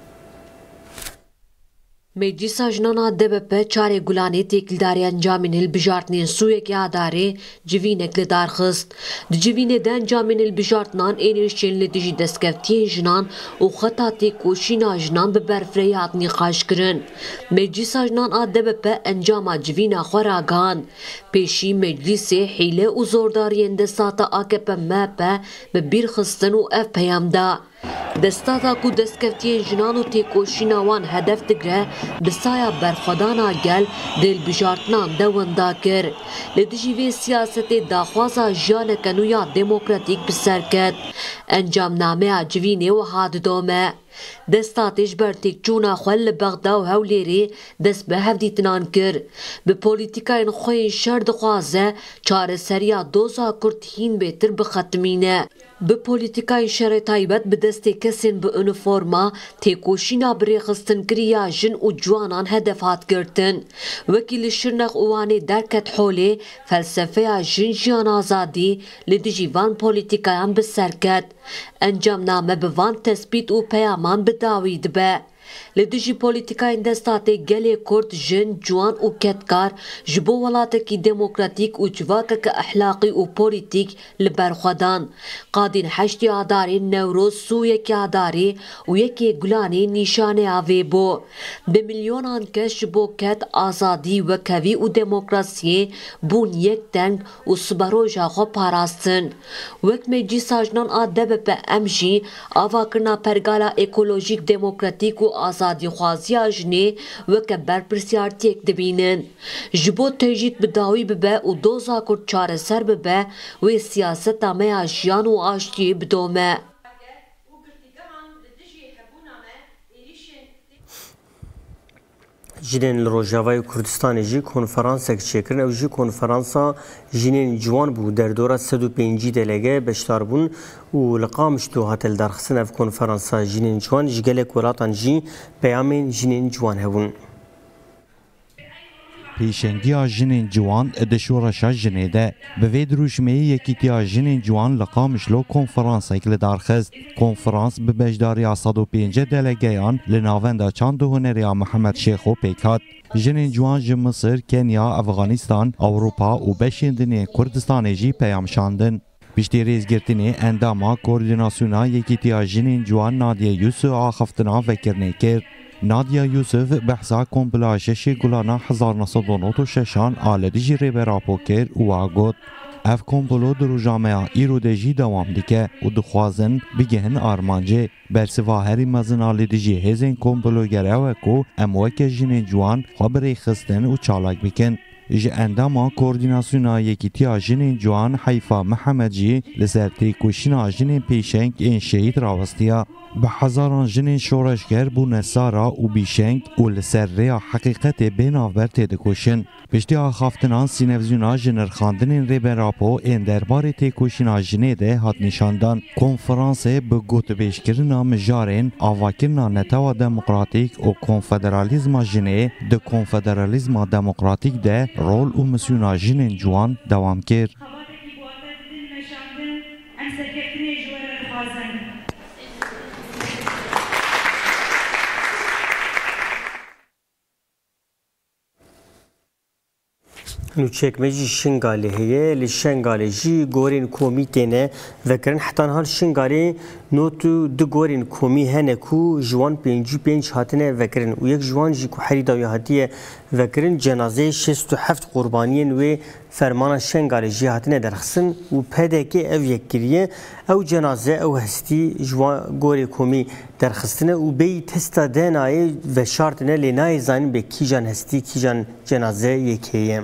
Meclisa Jinana D B P çarê Gulanê têkildarî encamên hilbijartinên Sûyekê Adarê civînek li darxist. Di civînê de encamên hilbijartinan êrişên li dijî destkeftiyên jinan û xeta têkoşîna jinan bi berfirehî hatine xweşkirin. Meclisa Jinan a D B P encama civîna xwe ragihand. Pêşî meclîsê hîle û zordariyên destata A K P M H P bi bîr xistin û ev peyam da. Destata ku destkeftiyên jinan û têkoşîna wan hedef digre, bi saya berxwedana gel di hilbijartinan de winda kir. Li dijî vê siyasetê daxwaza jiyaneke nû ya demokratîk bi ser ket. Encamnameya civînê wiha didome. Destatê ji ber têkçûna xwe li Bexda û Hewlêrê dest bi hevdîtinan kir. Bi polîtîkayên xwe yên şer dixwaze çareseriya doza Kurd hîn bêtir bixetimîne. Bi polîtîkayên şerê taybet bi destê kesên bi uniforma têkoşîna birêxistinkiria jin û ciwanan hedef hat girtin. Wekî li Şirnex û Wanê derket holê felsefeya jin jiyan azadî li dijî van polîtîkayan bi ser ket. Encamname bi van tespît û peyaman bi dawî dibe. Li dijî polîtîkayên destatê gelê Kurd jin, ciwan û ketkar ji bo welatekî demokratîk û civakeke ehlaqî û polîtîk li berxwedan. Qadên heştê Adarê, Newroz, Sûyekê Adarê û yekê Gulanê nîşaneya vê bû. Bi milyonan kes ji bo ket, azadî, wekevî û demokrasiyê bûn yek deng û siberoja xwe parastin. Wek Meclîsa Jinan a D B P em jî avakirina pergala ekolojîk, demokratîk û azadîxwaziya jinê weke berpirsiyartiyek dibînin. Ji bo têjît bi dawî bibe û doza Kurd çareser bibe, wê siyaseta me ya jiyan û aştiyê bidome. Jinên li Rojavayê Kurdistanê jî konferansek çêkirin. Ew jî konferansa jinên ciwan bû derdora sed û pêncî delege beşdar bûn û li Qamişlo hate li derxistin ev konferansa jinên ciwan ji gelek welatan jî peyamên jinên ciwan hebûn. Pêşengiya jinên ciwan di şoreşa jinê de bi vê dirûjmeyê Yekîtiya Jinên Ciwan li Qamişlo konferansek li darxist. Konferans bi beşdariya sed û pêncî delegeyan li navenda çand û huneriya Mihemed Şêxo pêk hat. Jinên ciwan ji Misir, Kenya, Efxanistan, Ewropa û beşên dinê Kurdistanê jî peyam şandin. Piştî rêzgirtinê endama koordînasyona Yekîtiya Jinên Ciwan Nadiye Yusuf axiftina vekirinê kir. Nadia Yusuf behsa kompla şeşê gulana hezar ned û nod û şeşan a li dijî rêberapo kir û a got ev komplo di rojameya îro de jî dewam dike û dixwazin bigihin armancê. Bersiva herî mezin a li dijî hêzên komploger ew e ku em weke jinên ciwan xwe birêxistin û çalak bikin. Ji endama koordînasyona Yekîtiya Jinên Ciwan Heyfa Mihemed jî li ser têkoşîna jinên pêşeng ên şehîd rawistiya. Bi hezaran jinên şoreşger bûne sara û bîşeng û li ser rêya heqîqetê bênavber tê dikoşin. Piştî axaftinan sînevzûna ji nirxandinên rêberapo ên derbarê têkoşîna jinê de hat nîşandan. Konferansê bi gotûbêjkirina mijarên avakirina netewa demokratîk û konfederalîzma jinê di konfederalîzma demokratîk de rol û misyona jinên ciwan dewam kir. Nûçekmecî Şingalê heye li Şengalê jî gorên komî têne vekirin hetanhal Şingalê not û du gorên komî hene ku ji wan pêncî pênc hatine vekirin û yek ji wan jî ku herî dawî hatiye vekirin cenazeyê şêst û heft qurbaniyên wê fermana Şengalê jî hatine derxistin û pedekê ev yekkiriye ew cenaze ew hestî ji wan gorê komî derxistine û bêyî testa denayê veşartine lê nayê zanin bê kîjan hestî kîjan cenaze yekêye.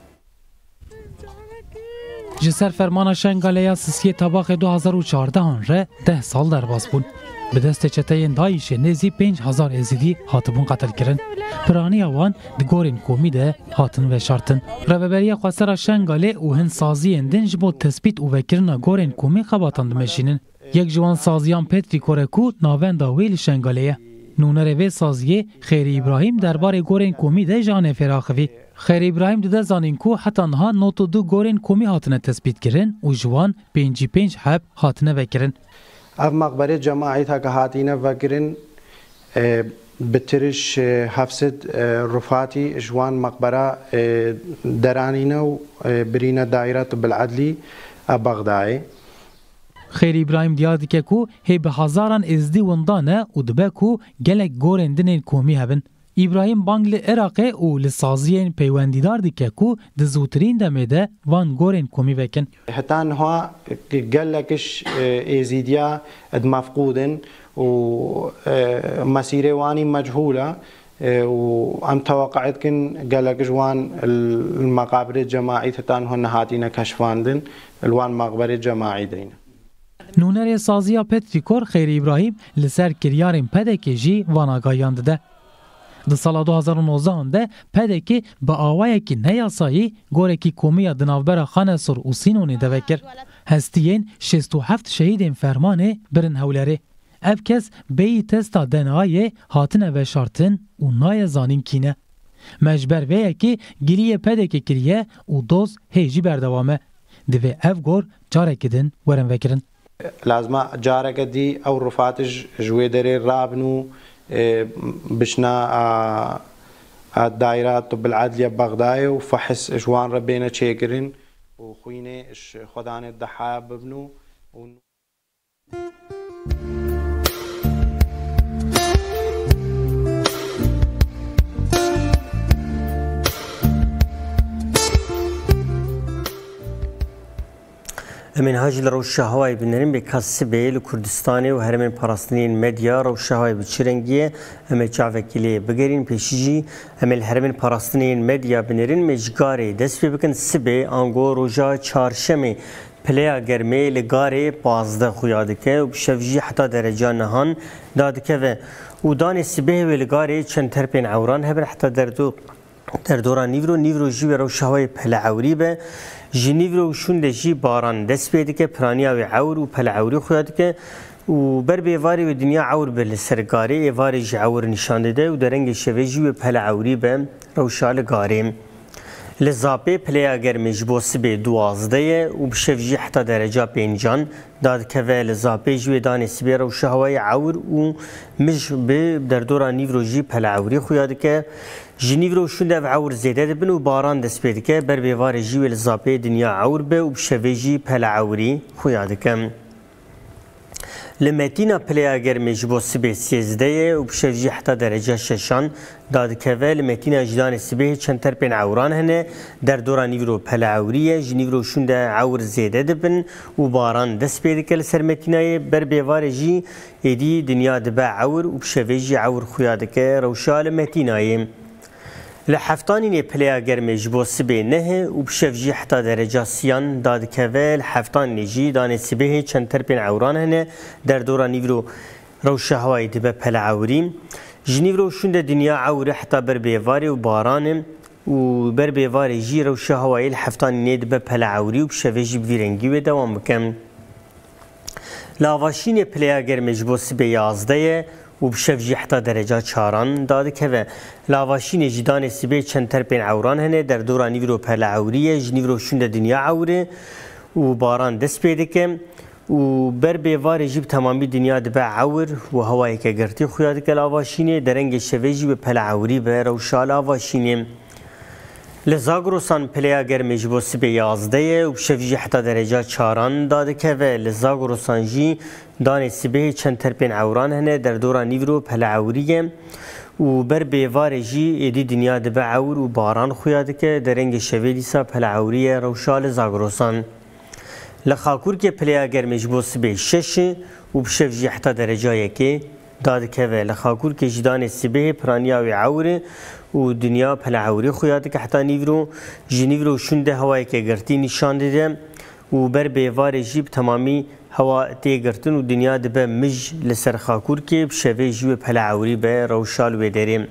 Ji ser fermana Şengalêya sisiyê tabaxê du hezar û çardehan re deh sal derbas bûn. Bi destê çeteyên Daişê nêzî pênc hezar êzîdî hatibûn qetelkirin. Piraniya wan di gorên komî de hatin veşartin. Reveberiya xwesera Şengalê û hin saziyên din ji bo tespît û vekirina gorên komî xebatan dimeşînin. Yek ji wan saziyan Petrî Koreku navenda wê li Şengalê ye. Nûnerê vê saziyê Xêrî İbrahîm derbarê gorên komî de janê fêraxivî. Xêrî İbrahîm dide zanîn ku heta niha not û du gorên komî hatine tespît kirin û ji wan pêncî pênc heb hatine vekirin. Ev maqberê cemaîta ke hatîne vekirin bi tiriş hevsed rufatî ji wan maqbera deranîne û birîne dairet bil'edlî a Bexdayê. Xêrî İbrahîm diyar dike ku hê bi hezaran êzdî windan e û dibe ku gelek gorên dinên komî hebin. İbrahîm bang li Iraqê û li saziyên peywendîdar dike ku di zûtirîn demê de van gorên komî vekin. Heta niha gelekiş êzîdiya ed mefqûdin û mesîrê wanî mechûl e û em teweqع dikin gelek ji wan li meqabirê cemaît heta niha nehatîne keşfandin li wan maqberê cemaî deyne. Nûnerê saziya Petrî Kor Xêrî İbrahîm li ser kiryarên pedekê jî van agayan dide. Di sala du hezar û nozdehan de pedekê bi awayekî neyasayî gorekî komiya di navbera Xanesor û Sînonê de vekir. Hestiyên şêst û heft şehîdên fermanê birin hewlerê. Ev kes bêyî testa D N A'yê hatine veşartin û naye zanîn kîne. Mejber vê yekê giliyê pedekê kiriye û doz hê jî berdewam e. Divê ev gor carekî din werin vekirin. Lazima careke dî ew rifatî ji wê derê rabin û بشنا الدائرات بالعدل بغداد وفحص جوان ربنا تشيكرين وخويني خدان الضحايا ببنو Emin hacı rewşa hewayê binêrin bê kasibê li Kurdistanê û herêmên parastinên medya rewşa hewayê bi çi rengî ye em ê çavekî lê bigerîn pêşî jî em ê li herêmên parastinên medya binêrin mêjgarê dest pê bikin sibê ango roja çarşemê پلیا گرمی لگاره پازده خویادکه و بشفجی حتی درجه نهان دادکه و و دان سبه و لگاره چند ترپین عوران هبر حتی در دو در دوران نیورو نیورو جی و روشهوای پل عوری به جی نیورو شونده جی باران دست بیده که پرانیا و عور و پل عوری خویادکه و بر بیواری و دنیا عور به لسرگاری ایواری جی عور نشانده ده و درنگ شوه جی و پل عوری به روشال گاریم لزاپه پلیا گرمیش بوسی به دوازده و بشفجی حتی درجه پینجان داد که و لزاپه جوی دانسی به روشه هوای عور و مش به در دوران نیورو جی پل عوری خویاده که جی نیورو شونده و عور زیده ده بن و باران دست بیده که بر بیوار جوی لزاپه دنیا عور به و بشفه جی پل عوری خویاده که لمتینا پلیا گرمیش بوسی به سیزده و بشفجی حتی درجه ششان داد که و لمتینا جدان سبه چند ترپین عوران هنه در دوران نیورو پل عوریه جنیورو شونده عور زیده دبن و باران دست بیده که لسر متینای بر بیوار جی ایدی دنیا دبا عور و بشفه جی عور خویاده که روشال متینای لحفتانی نه پلیا گرمیش بوسی به نه و بشفجی حتی درجه سیان داد که و لحفتان نجی دان سبه چند ترپین عوران هنه در دوران نیورو روشه هوای دبا پل عوریم جنیورو شونده دنیا عور حتی بر بیواری و باران و بر بیواری جی روشه هوای لحفتانی نه دبا پل عوری و بشفه جی بویرنگی و دوام بکم لاواشین پلیا گرمیش بوسی به یازده و بشفجی حتی درجه چاران داده که و لاواشین جدان سبه چند ترپین عوران هنه در دوران نیورو پل عوریه جنیورو شونده دنیا عوره و باران دست پیده که و بر بیوار جیب تمامی دنیا دبا عور و هوایی که گرتی خویاده که لاواشینه درنگ شوه جیب پل عوری به روشا لاواشینه لزاگروسان پلیا گرمیش بوسی به یازده و بشفجی حتی درجه چاران داده که و لزاگروسان جی دان سبه چند ترپین عوران هنه در دوران نیورو پل عوریه و بر بیوار جی ایدی دنیا دبا عور و باران خویاده که درنگ شوه دیسا پل عوریه روشا لزاگروسان لخاکور که پلیا گرمیش بوسی به شش و بشفجی حتی درجه یکی داده که و لخاکور که جدان سبه پرانیا و عوره و دنیا پل عوری خویاده که حتی نیورو جنیورو شونده هوایی که گرتی نشان دیده و بر بیوار جیب تمامی هوا تیگرتن و دنیا دبه مج لسر خاکور که بشوه جیب پل عوری به روشال و داریم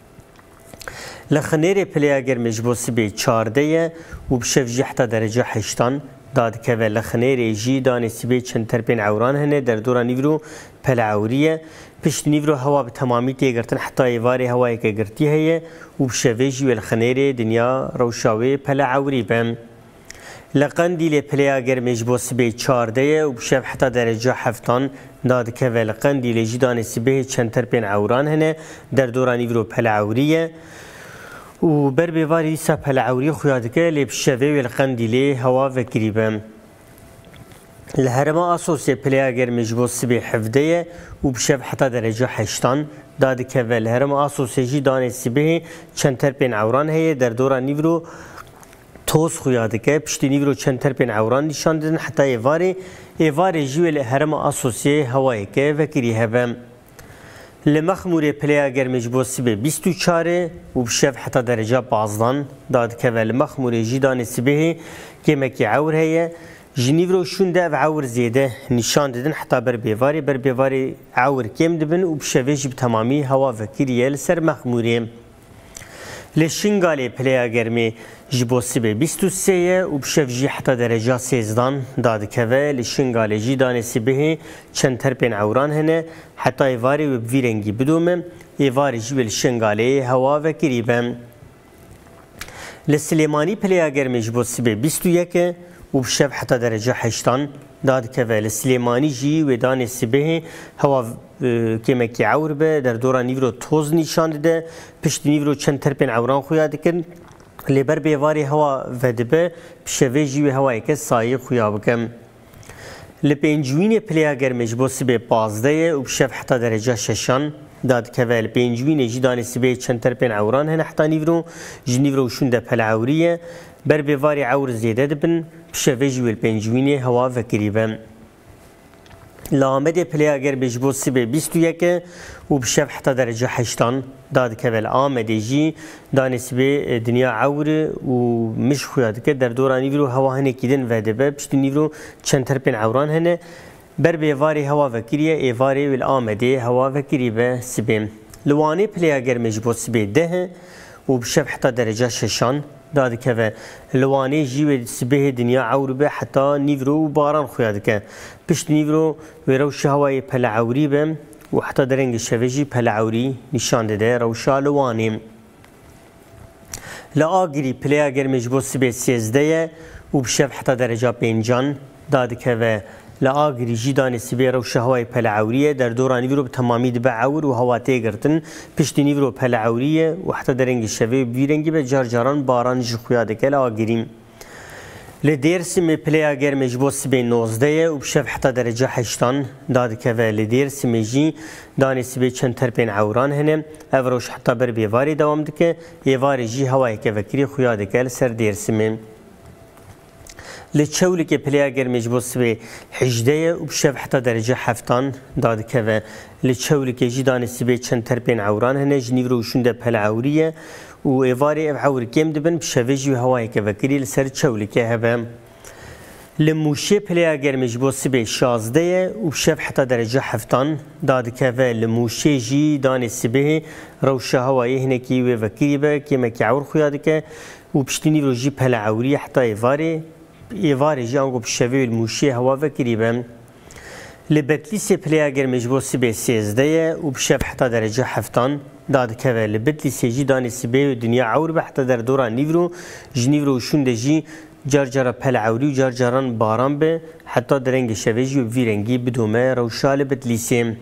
لخنیر پلیا گرمیش بوسی به چارده و بشفجی حتی درجه هشتان داد که و لخنیر جی دانسی به چند ترپین عوران هنه در دوران نیورو پل عوریه پشت نیورو هوا به تمامی تیگرتن حتی ایواری هوایی که گرتی هیه و بشوه جی و لخنیر دنیا روشاوی پل عوری بم لقندی پلیا گرمیش بوسی به چارده و بشوه حتی درجه هفتان داد که و لقندی لجی دانسی به چند ترپین عوران هنه در دوران نیورو پل عوریه و بر بیواری سا پل عوری خویاده که لی بشوه و لقندی هوا و گریبم لهرما اساسی پلیا گرمیش بوسی به حفده و بشوه حتی درجه هشتان داده که و لهرما اساسی جی دانسی به چند ترپین عوران هیه در دوران نیورو توز خویاده که پشتی نیورو چند ترپین عوران نشان دادن حتی ایواری ایواری جی و لهرما اساسی هوایی که و گری هبم لمخمور پلیا گرمیش بوسی به بیست و چهار و بشوه حتی درجه پانزده داد که و لمخمور جی دانسی به که مکی عور هیه جنیورو شونده و عور زیده نشان دادن حتی بر بیواری بر بیواری عور کم دبن و بشوه جی بتمامی هوا وکریه لسر مخموری لشنگالی پلیا گرمی جبوسی به بیست و سه و بشوه جی حتی درجه سیزده داد که و لشنگالی جی دانسی به چند ترپین عوران هنه حتی ایواری و بویرنگی بدومه ایواری جی لشنگالی هوا وکریبه لسلیمانی پلیا گرمی جبوسی به بیست و یک و بشوه حتی درجه هشتان داد که و لسلیمانی جی و دانسی به هوا که مکی عور به در دوران نیورو توز نشان ده پشت نیورو چند ترپین عوران خویاده کن لیبر بیواری هوا ودبه بشوه جی و هوایی که سایه خویا بکم لپینجوین پلیا گرمیش بوسی به پازده و بشوه حتی درجه ششان داد که و لپینجوین جی دانسی به چند ترپین عوران هنه حتی نیورو جنیورو شونده پل عوریه بر بیواری عور زیده دبن بشوه جی و لپینجوین هوا و گریبه لامده پلی اگر بجبو سبه بیست و یک و بشف حتی درجه هشتان داد که ول آمده جی دانست به دنیا عور و مش خویاد که در دوران نیورو هوا هنه کیدن و دبه پشت نیورو چند ترپین عوران هنه بر به واری هوا وکریه ایواری ول آمده هوا وکری به سبه لوانه پلی اگر مجبو سبه ده و بشف حتی درجه ششان داد که و لوانه جی سبه دنیا عور به حتی نیورو و باران خویاد که پشت نیورو و روش هوای پل عوری به و حتی درنگ شویجی پل عوری نشان داده روشا لوانه لآگری پلی اگر مجبو سبه سیزده و بشف حتی درجه پینجان داد که و لآگری جی دانه سبه روش هوای پل عوریه در دوران نیورو به تمامی دبه عور و هوا تیگرتن پشت نیورو پل عوریه و حتی درنگ شوی بیرنگی به جار جاران باران جی خویاده که لآگریم لدرس می پلی اگر مجبور سبی نوزده و بشف حتی درجه هشتان داد که و لدرس می جی دانی سبی چند ترپین عوران هنه اوروش حتی بر بیواری دوام دکه ایواری جی هوایی که وکری خویاده که لسر درس می لچولی که پلی اگر مجبور سبی حجده و بشف حتی درجه هفتان داد که و لچولی که جی دانی سبی چند ترپین عوران هنه جنیو روشونده پل عوریه و ایواری عور کم دبن بشویجی و هوایی که وکری لسر چولی که هبه لموشه پلی اگر مجبور سبی شازده و بشف حتی درجه هفتان داد که و لموشه جی دانی سبی روشه هوایی هنکی و وکری به که مکی عور خویاده که و بشتینی رو جی پل عوری حتی ایواری ایواری جی آنگو بشوی الموشه هوا وکری به لبتلیس پلی اگر مجبور سبی سیزده و بشف حتی درجه هفتان داد که ولی بتلیس جی دانی سبی دنیا عور به حتی در دوران نیورو جنیورو شونده جی جار جارا پل عوری و جار جاران باران به حتی درنگ شویجی و ویرنگی بدومه روشال بتلیسیم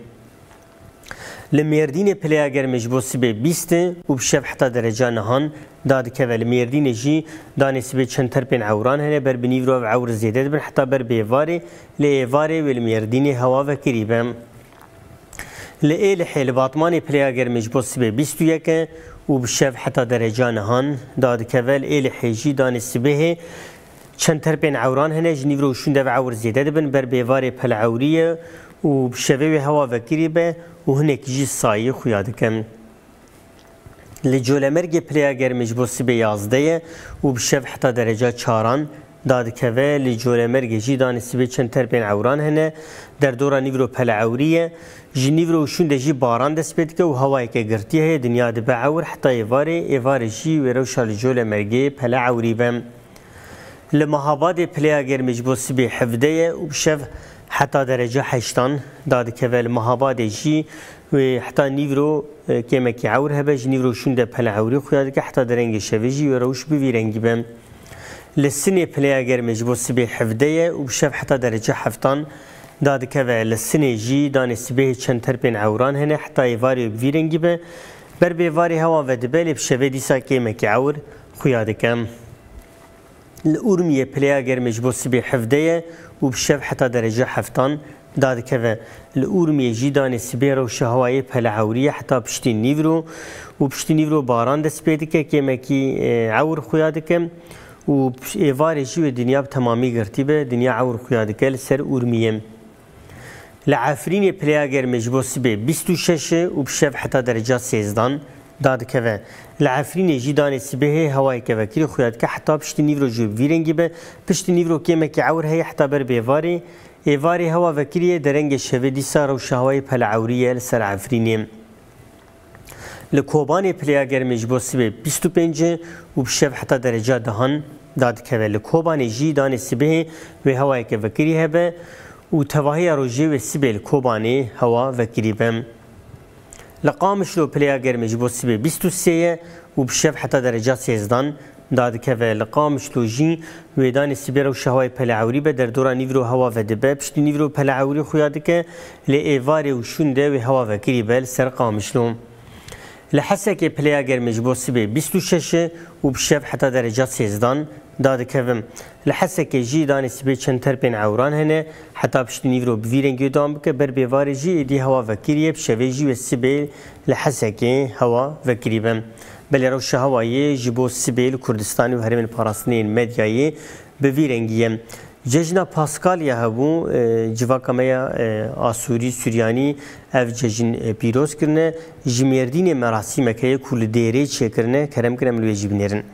لمردین پلی اگر مجبور سبی بیست و بشف حتی درجه نهان داد که ولی مردین جی دانی سبی چند ترپین عوران هنه بر بنیورو و عور زیده بن حتی بر بیواری لیواری ولی مردین هوا و کریبم لئیل حیل باطمانی پلی اگر مجبور سبی بیست و یک و بشف حتی درجه نهان داد که ولی ایل حیجی دانی سبی چند ترپین عوران هنه جنیورو شونده و عور زیده بن بر بیواری پل عوریه و بشوی هوا و کریبه و هنک جی سایه خویاده کم لجولمرگ پلی اگر مجبور سبی یازده و بشف حتی درجه چاران داد که و لجولمرگ جی دانی سبی چند ترپین عوران هنه در دوران نیورو پل عوریه جنیورو شونده جی باران دست بید که و هوایی که گرتیه دنیا دبه عور حتی ایواری ایواری جی و روشا لجولمرگ پل عوری بم لمحاباد پلی اگر مجبور سبی حفده و بشف حتی درجه هشتان داد که ول محاباد جی و حتی نیورو که مکی عور هبه نیورو شونده پل عوری خویاده که حتی درنگ شویجی و روش بوی رنگی بم لسنی پلی اگر مجبور سبی حفده و بشف حتی درجه هفتان داد که ول لسنی جی دان سبی چند ترپین عوران هنه حتی ایواری بوی رنگی بم بر بیواری هوا و دبل بشوی دیسا که مکی عور خویاده کم الأورمية بلي اگر مجبور سبي حفدية وبشف حتى درجة حفتان داد كذا الأورمية جيدان سبي رو شهواي بهلا عورية حتى بشتي نيفرو وبشتي نيفرو باران دس بيدك كما كي عور خويادك وإيفار جيو الدنيا بتمامي قرتيبة دنيا عور خويادك لسر أورمية العفرين بلي اگر مجبور سبي بیست و شش وبشف حتى درجة سيزدان داد که العفرین جیدان سبه هوای که وکیل خویاد که حتی پشت نیورو جو ویرنگی به پشت نیورو که مکی عور هی حتی بر بیواری ایواری هوا وکیلی درنگ شویدی سار و شهوای پل عوریه لسر عفرینیم لکوبان پلی اگر مجبور سبه بیست و پنج و بشف حتی درجه دهان داد که لکوبان جیدان سبه و هوای که وکیلی هبه و تواهی روجه و سبه لکوبان هوا وکیلی بم لقامش لو پلی اگر مجبور سبی بیست و سه و بشف حتی درجات سیزدان داد که لقامش لو جی ویدان سبی رو شهوای پل عوری به در دوران نیورو هوا و دبه پشت نیورو پل عوری خویاده که لی ایواری و شونده و هوا و کری بل سر قامش لو لحسه که پلی اگر مجبور سبی بیست و شش و بشف حتی درجات سیزدان داد که لحسه که جی دان سبی چند ترپین عوران هنه حتی پشت نیورو بویرنگی دام که بر بیوار جی دی هوا وکریه بشوی جی و سبی لحسه که هوا وکری بم بلی روش هوایی جبو سبی کردستانی و هرمین پاراستنین مدیایی بویرنگیه Cejna Paskalya hebû civakameya Asûrî Suryanî ev cejin pîroz kirine ji mêrdînê merasîmekeye ku li Dêrê çêkirine kerem kirin em li wê jî binêrin.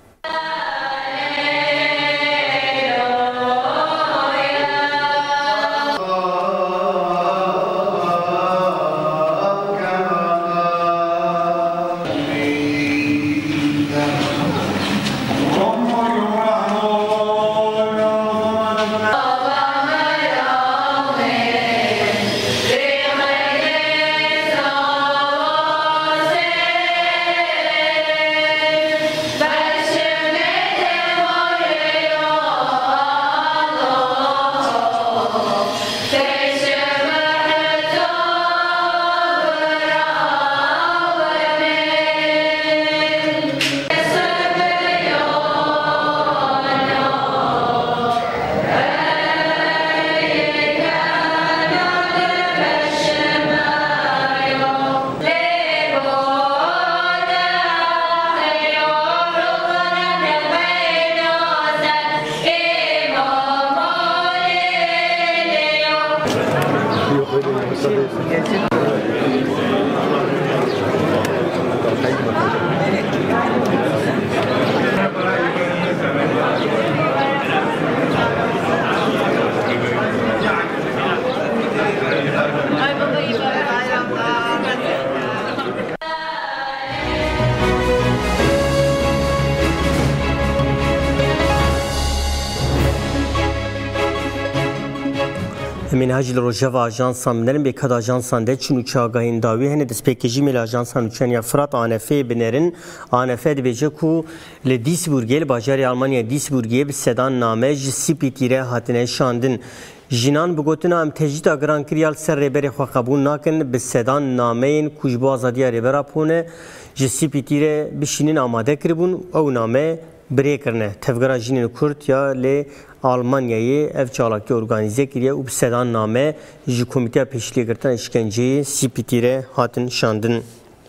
Menhaj li rojeva ajansan minerin bê kad ajansan de çûn û çagahên dawî hene destpêkejî mê li ajansan û çeniya Fırat A N F'yê binerin. A N F dibêje ku li Dîsburgê li bajarê Almanya Dîsburgê bi sedan name ji Spîtî re hatine şandin. Jinan bi gotina em tecdîta girankiriya li ser rêberê xwe qebûl nakin bi sedan nameyên ku ji bo azadiya rêbera pûne ji Spîtî re bişînin amade kiribûn ew name birê kirine. Tevgera jinên Kurd ya lê Almanya'yı ev çalakî organize kiriye û bi sedan name ji Komîteya Pêşîlêgirtina İşkenceyê Spîtî re hatin şandin.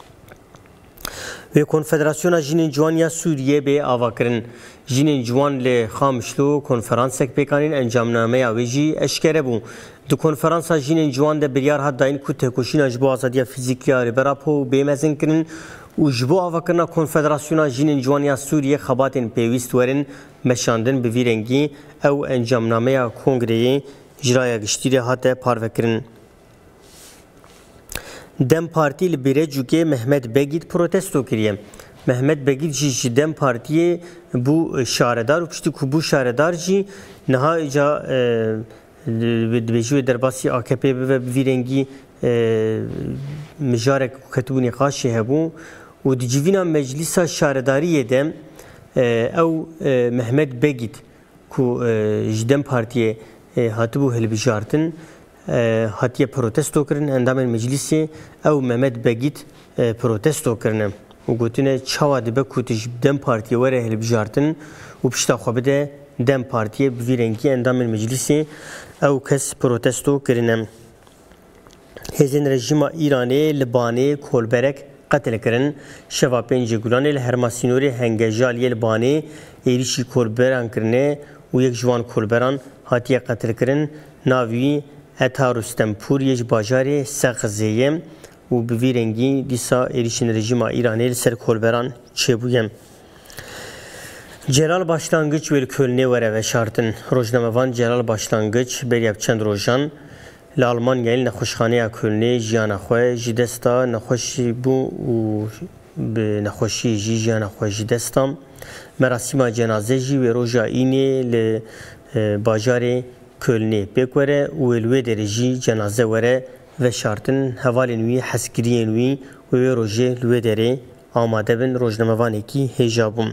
Wê Konfederasyona Jinên Ciwan ya Sûriyê bê avakirin. Jinên Ciwan li Xamişlo konferansek pêkanîn encamnameya wê jî eşkere bû. Di konferansa Jinên Ciwan de biryar hat dayîn ku têkoşîna ji bo azadiya fîzîkî ya rêbera po bêmezin kirin û ji bo avakirina Konfederasyona Jinên Ciwan ya Sûriyê xebatên pêwîst werin meşandin bi vî rengî ew encamnameya Kongreyê jiraya giştîrê hate parvekirin. Dem Partî li Bêrêcûkê Mehmet Begît protesto kiriye. Mehmet Begît jî ji Dem Partiyê bû şaredar û piştî ku bû şaredar jî niha îca dibêjî wê derbasî A K P bibe bi vî rengî mijarek ketibûnê qaşê hebû û di civîna meclîsa şaredariyê de ew Mehmet Begît ku ji Dem Partiyê hatibû hilbijartin hatiye protesto kirin endamên meclîsê ew Mehmet Begît protesto kirine û gotine çawa dibe ku tu ji Dem Partiyê were hilbijartin û pişta xwe bide Dem Partiyê bi vî rengî endamên meclîsê ew kes protesto kirine. Hêzên rejîma Îranê li Banê kolberek qetil kirin. Şeva pêncî Gulanê li Hermasînorê Hengejaliyê li Banê êrişî kolberan kirine û yek ji wan kolberan hatiye qetil kirin. Navî Eta Rustempûriyê ji bajarê Sexizê ye û bi vî rengî dîsa êrişên rejîma Îranê li ser kolberan çêbûye. Celal Başlangıç wê li Kölnê were veşartin. Rojnamevan Celal Başlangıç bêriya çend rojan li Almanyayê li nexweşxaneya Kölnê jiyana xwe ji desta nexweşî bû û bi nexweşî jî jiyana xwe ji desta. Merasîma cenazê jî wê roja înê li bajarê Kölnê pêk were û wê li wê derê jî cenaze were veşartin. Hevalên wî heskiriyên wî û wê rojê li wê derê amade bin. Rojnamevanekî hêja bûn.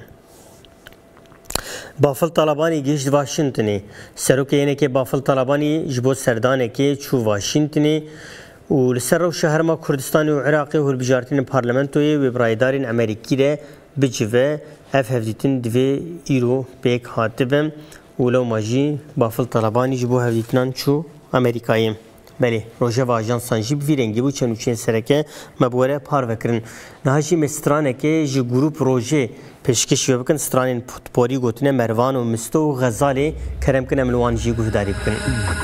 Bafil Talibanî gihîşt Washingtonê. Serokeyênekê Bafil Talibanî ji bo serdanekê çû Washingtonê û li ser rewşa herma Kurdistanê û Iraqê hilbijartinên parlamentoyê wê biraydarên Amerîkî re bicive ev hevdîtin divê îro pêk hatibe û lewma jî Bafil Talibanî ji bo hevdîtinan çû Amerîkayê. بله روژه و آژانسان جی بویرنگی بو چنوچین سرکه مبوره پار وکرن نهاجی مسترانه که جی گروپ روژه پیشکش بکن سترانین پوری گوتنه مروان و مستو و غزالی کرم کنه ملوان جی گوهداری بکن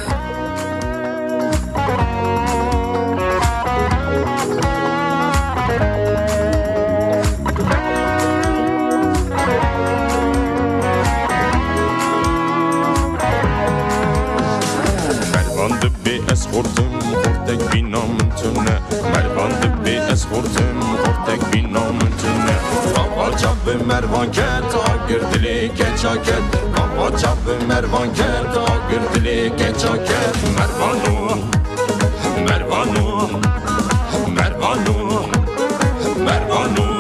از خوردم خورتک بی نامتونه مروان دبی از خوردم خورتک بی نامتونه بابا چاب مروان کرد آگر دلی کچا کرد بابا چاب مروان کرد آگر دلی کچا کرد مروانو مروانو مروانو مروانو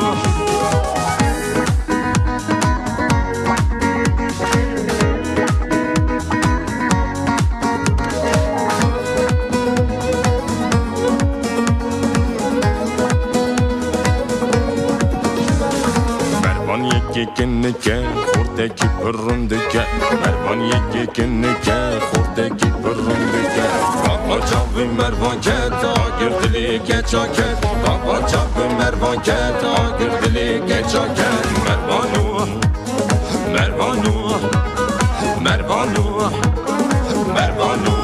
Yekenike khurdaki pırrındike Mervan yekenike khurdaki pırrındike Baba çabı mervan ket agir dili keçaket Baba çabı mervan ket agir dili keçaket Mervanu Mervanu Mervanu Mervanu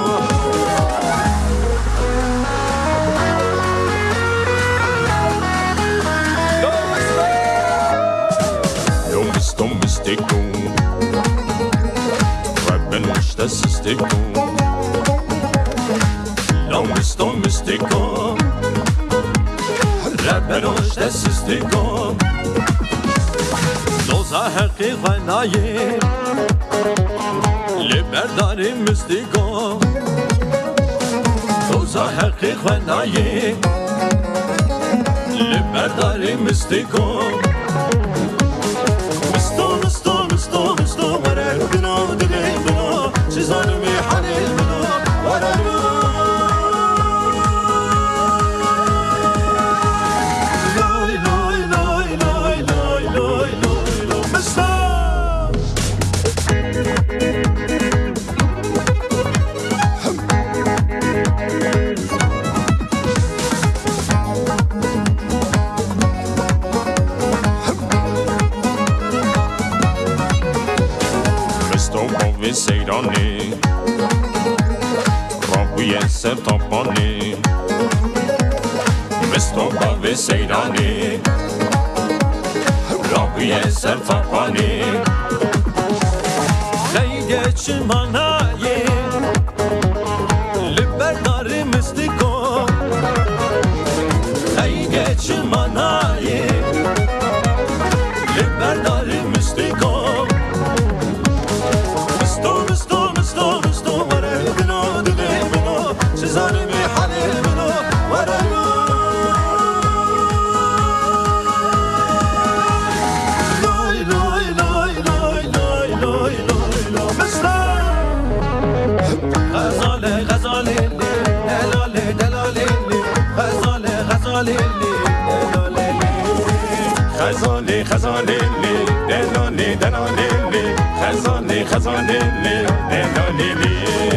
Sto mystico Rabben usta sistico Long sto mystico Rabben usta sistico Doza haqqi ganaye Liberdari mystico Doza haqqi ganaye Liberdari mystico Misto, misto, misto, misto, wara bino, dile bino, sizanmi halil bino, wara bino. Loy, loy, loy, loy, loy, loy, loy, loy, misto. Ve seyrani Rabbiye ser tampani Mestoba ve seyrani Rabbiye ser tampani Leyge çimanaye Liberdari mistiko Leyge çimanaye Liberdari mistiko Sizanmi halil bino, wara bino. Loy, loy, loy, loy, loy, loy, loy, loy, misto. Ghazale, ghazale, delale, delale, ghazale, ghazale, delale, ghazale, ghazale, delale, delale, ghazale, ghazale, delale.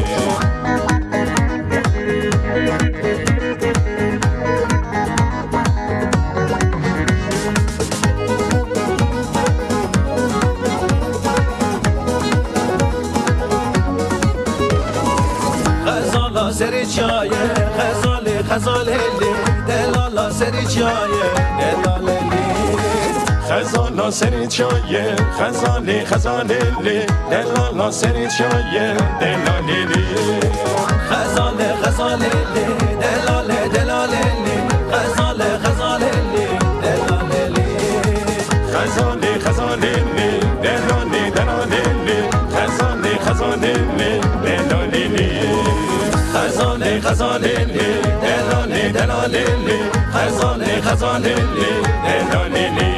Sericaye, khazale, khazale, delala sericaye, delale. Khazala sericaye, khazale, khazale, delala sericaye, delale. Khazale, khazale, delale, delale, khazale, khazale, delale. Khazale, khazale, delale, delale, khazale, khazale, delale. Khazale, khazale, delale, delale, khazale, khazale, delale.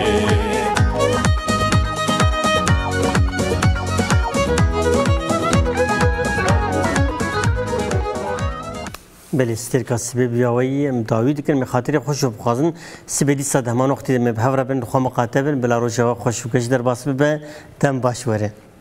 بله استرکا سبب بیاوی مداوی دکن مخاطر خوش بخوازن سبدی صد همان وقتی مبهور بن خو مقاتبن بلا رو جواب خوش بکش در باس به دم باش وره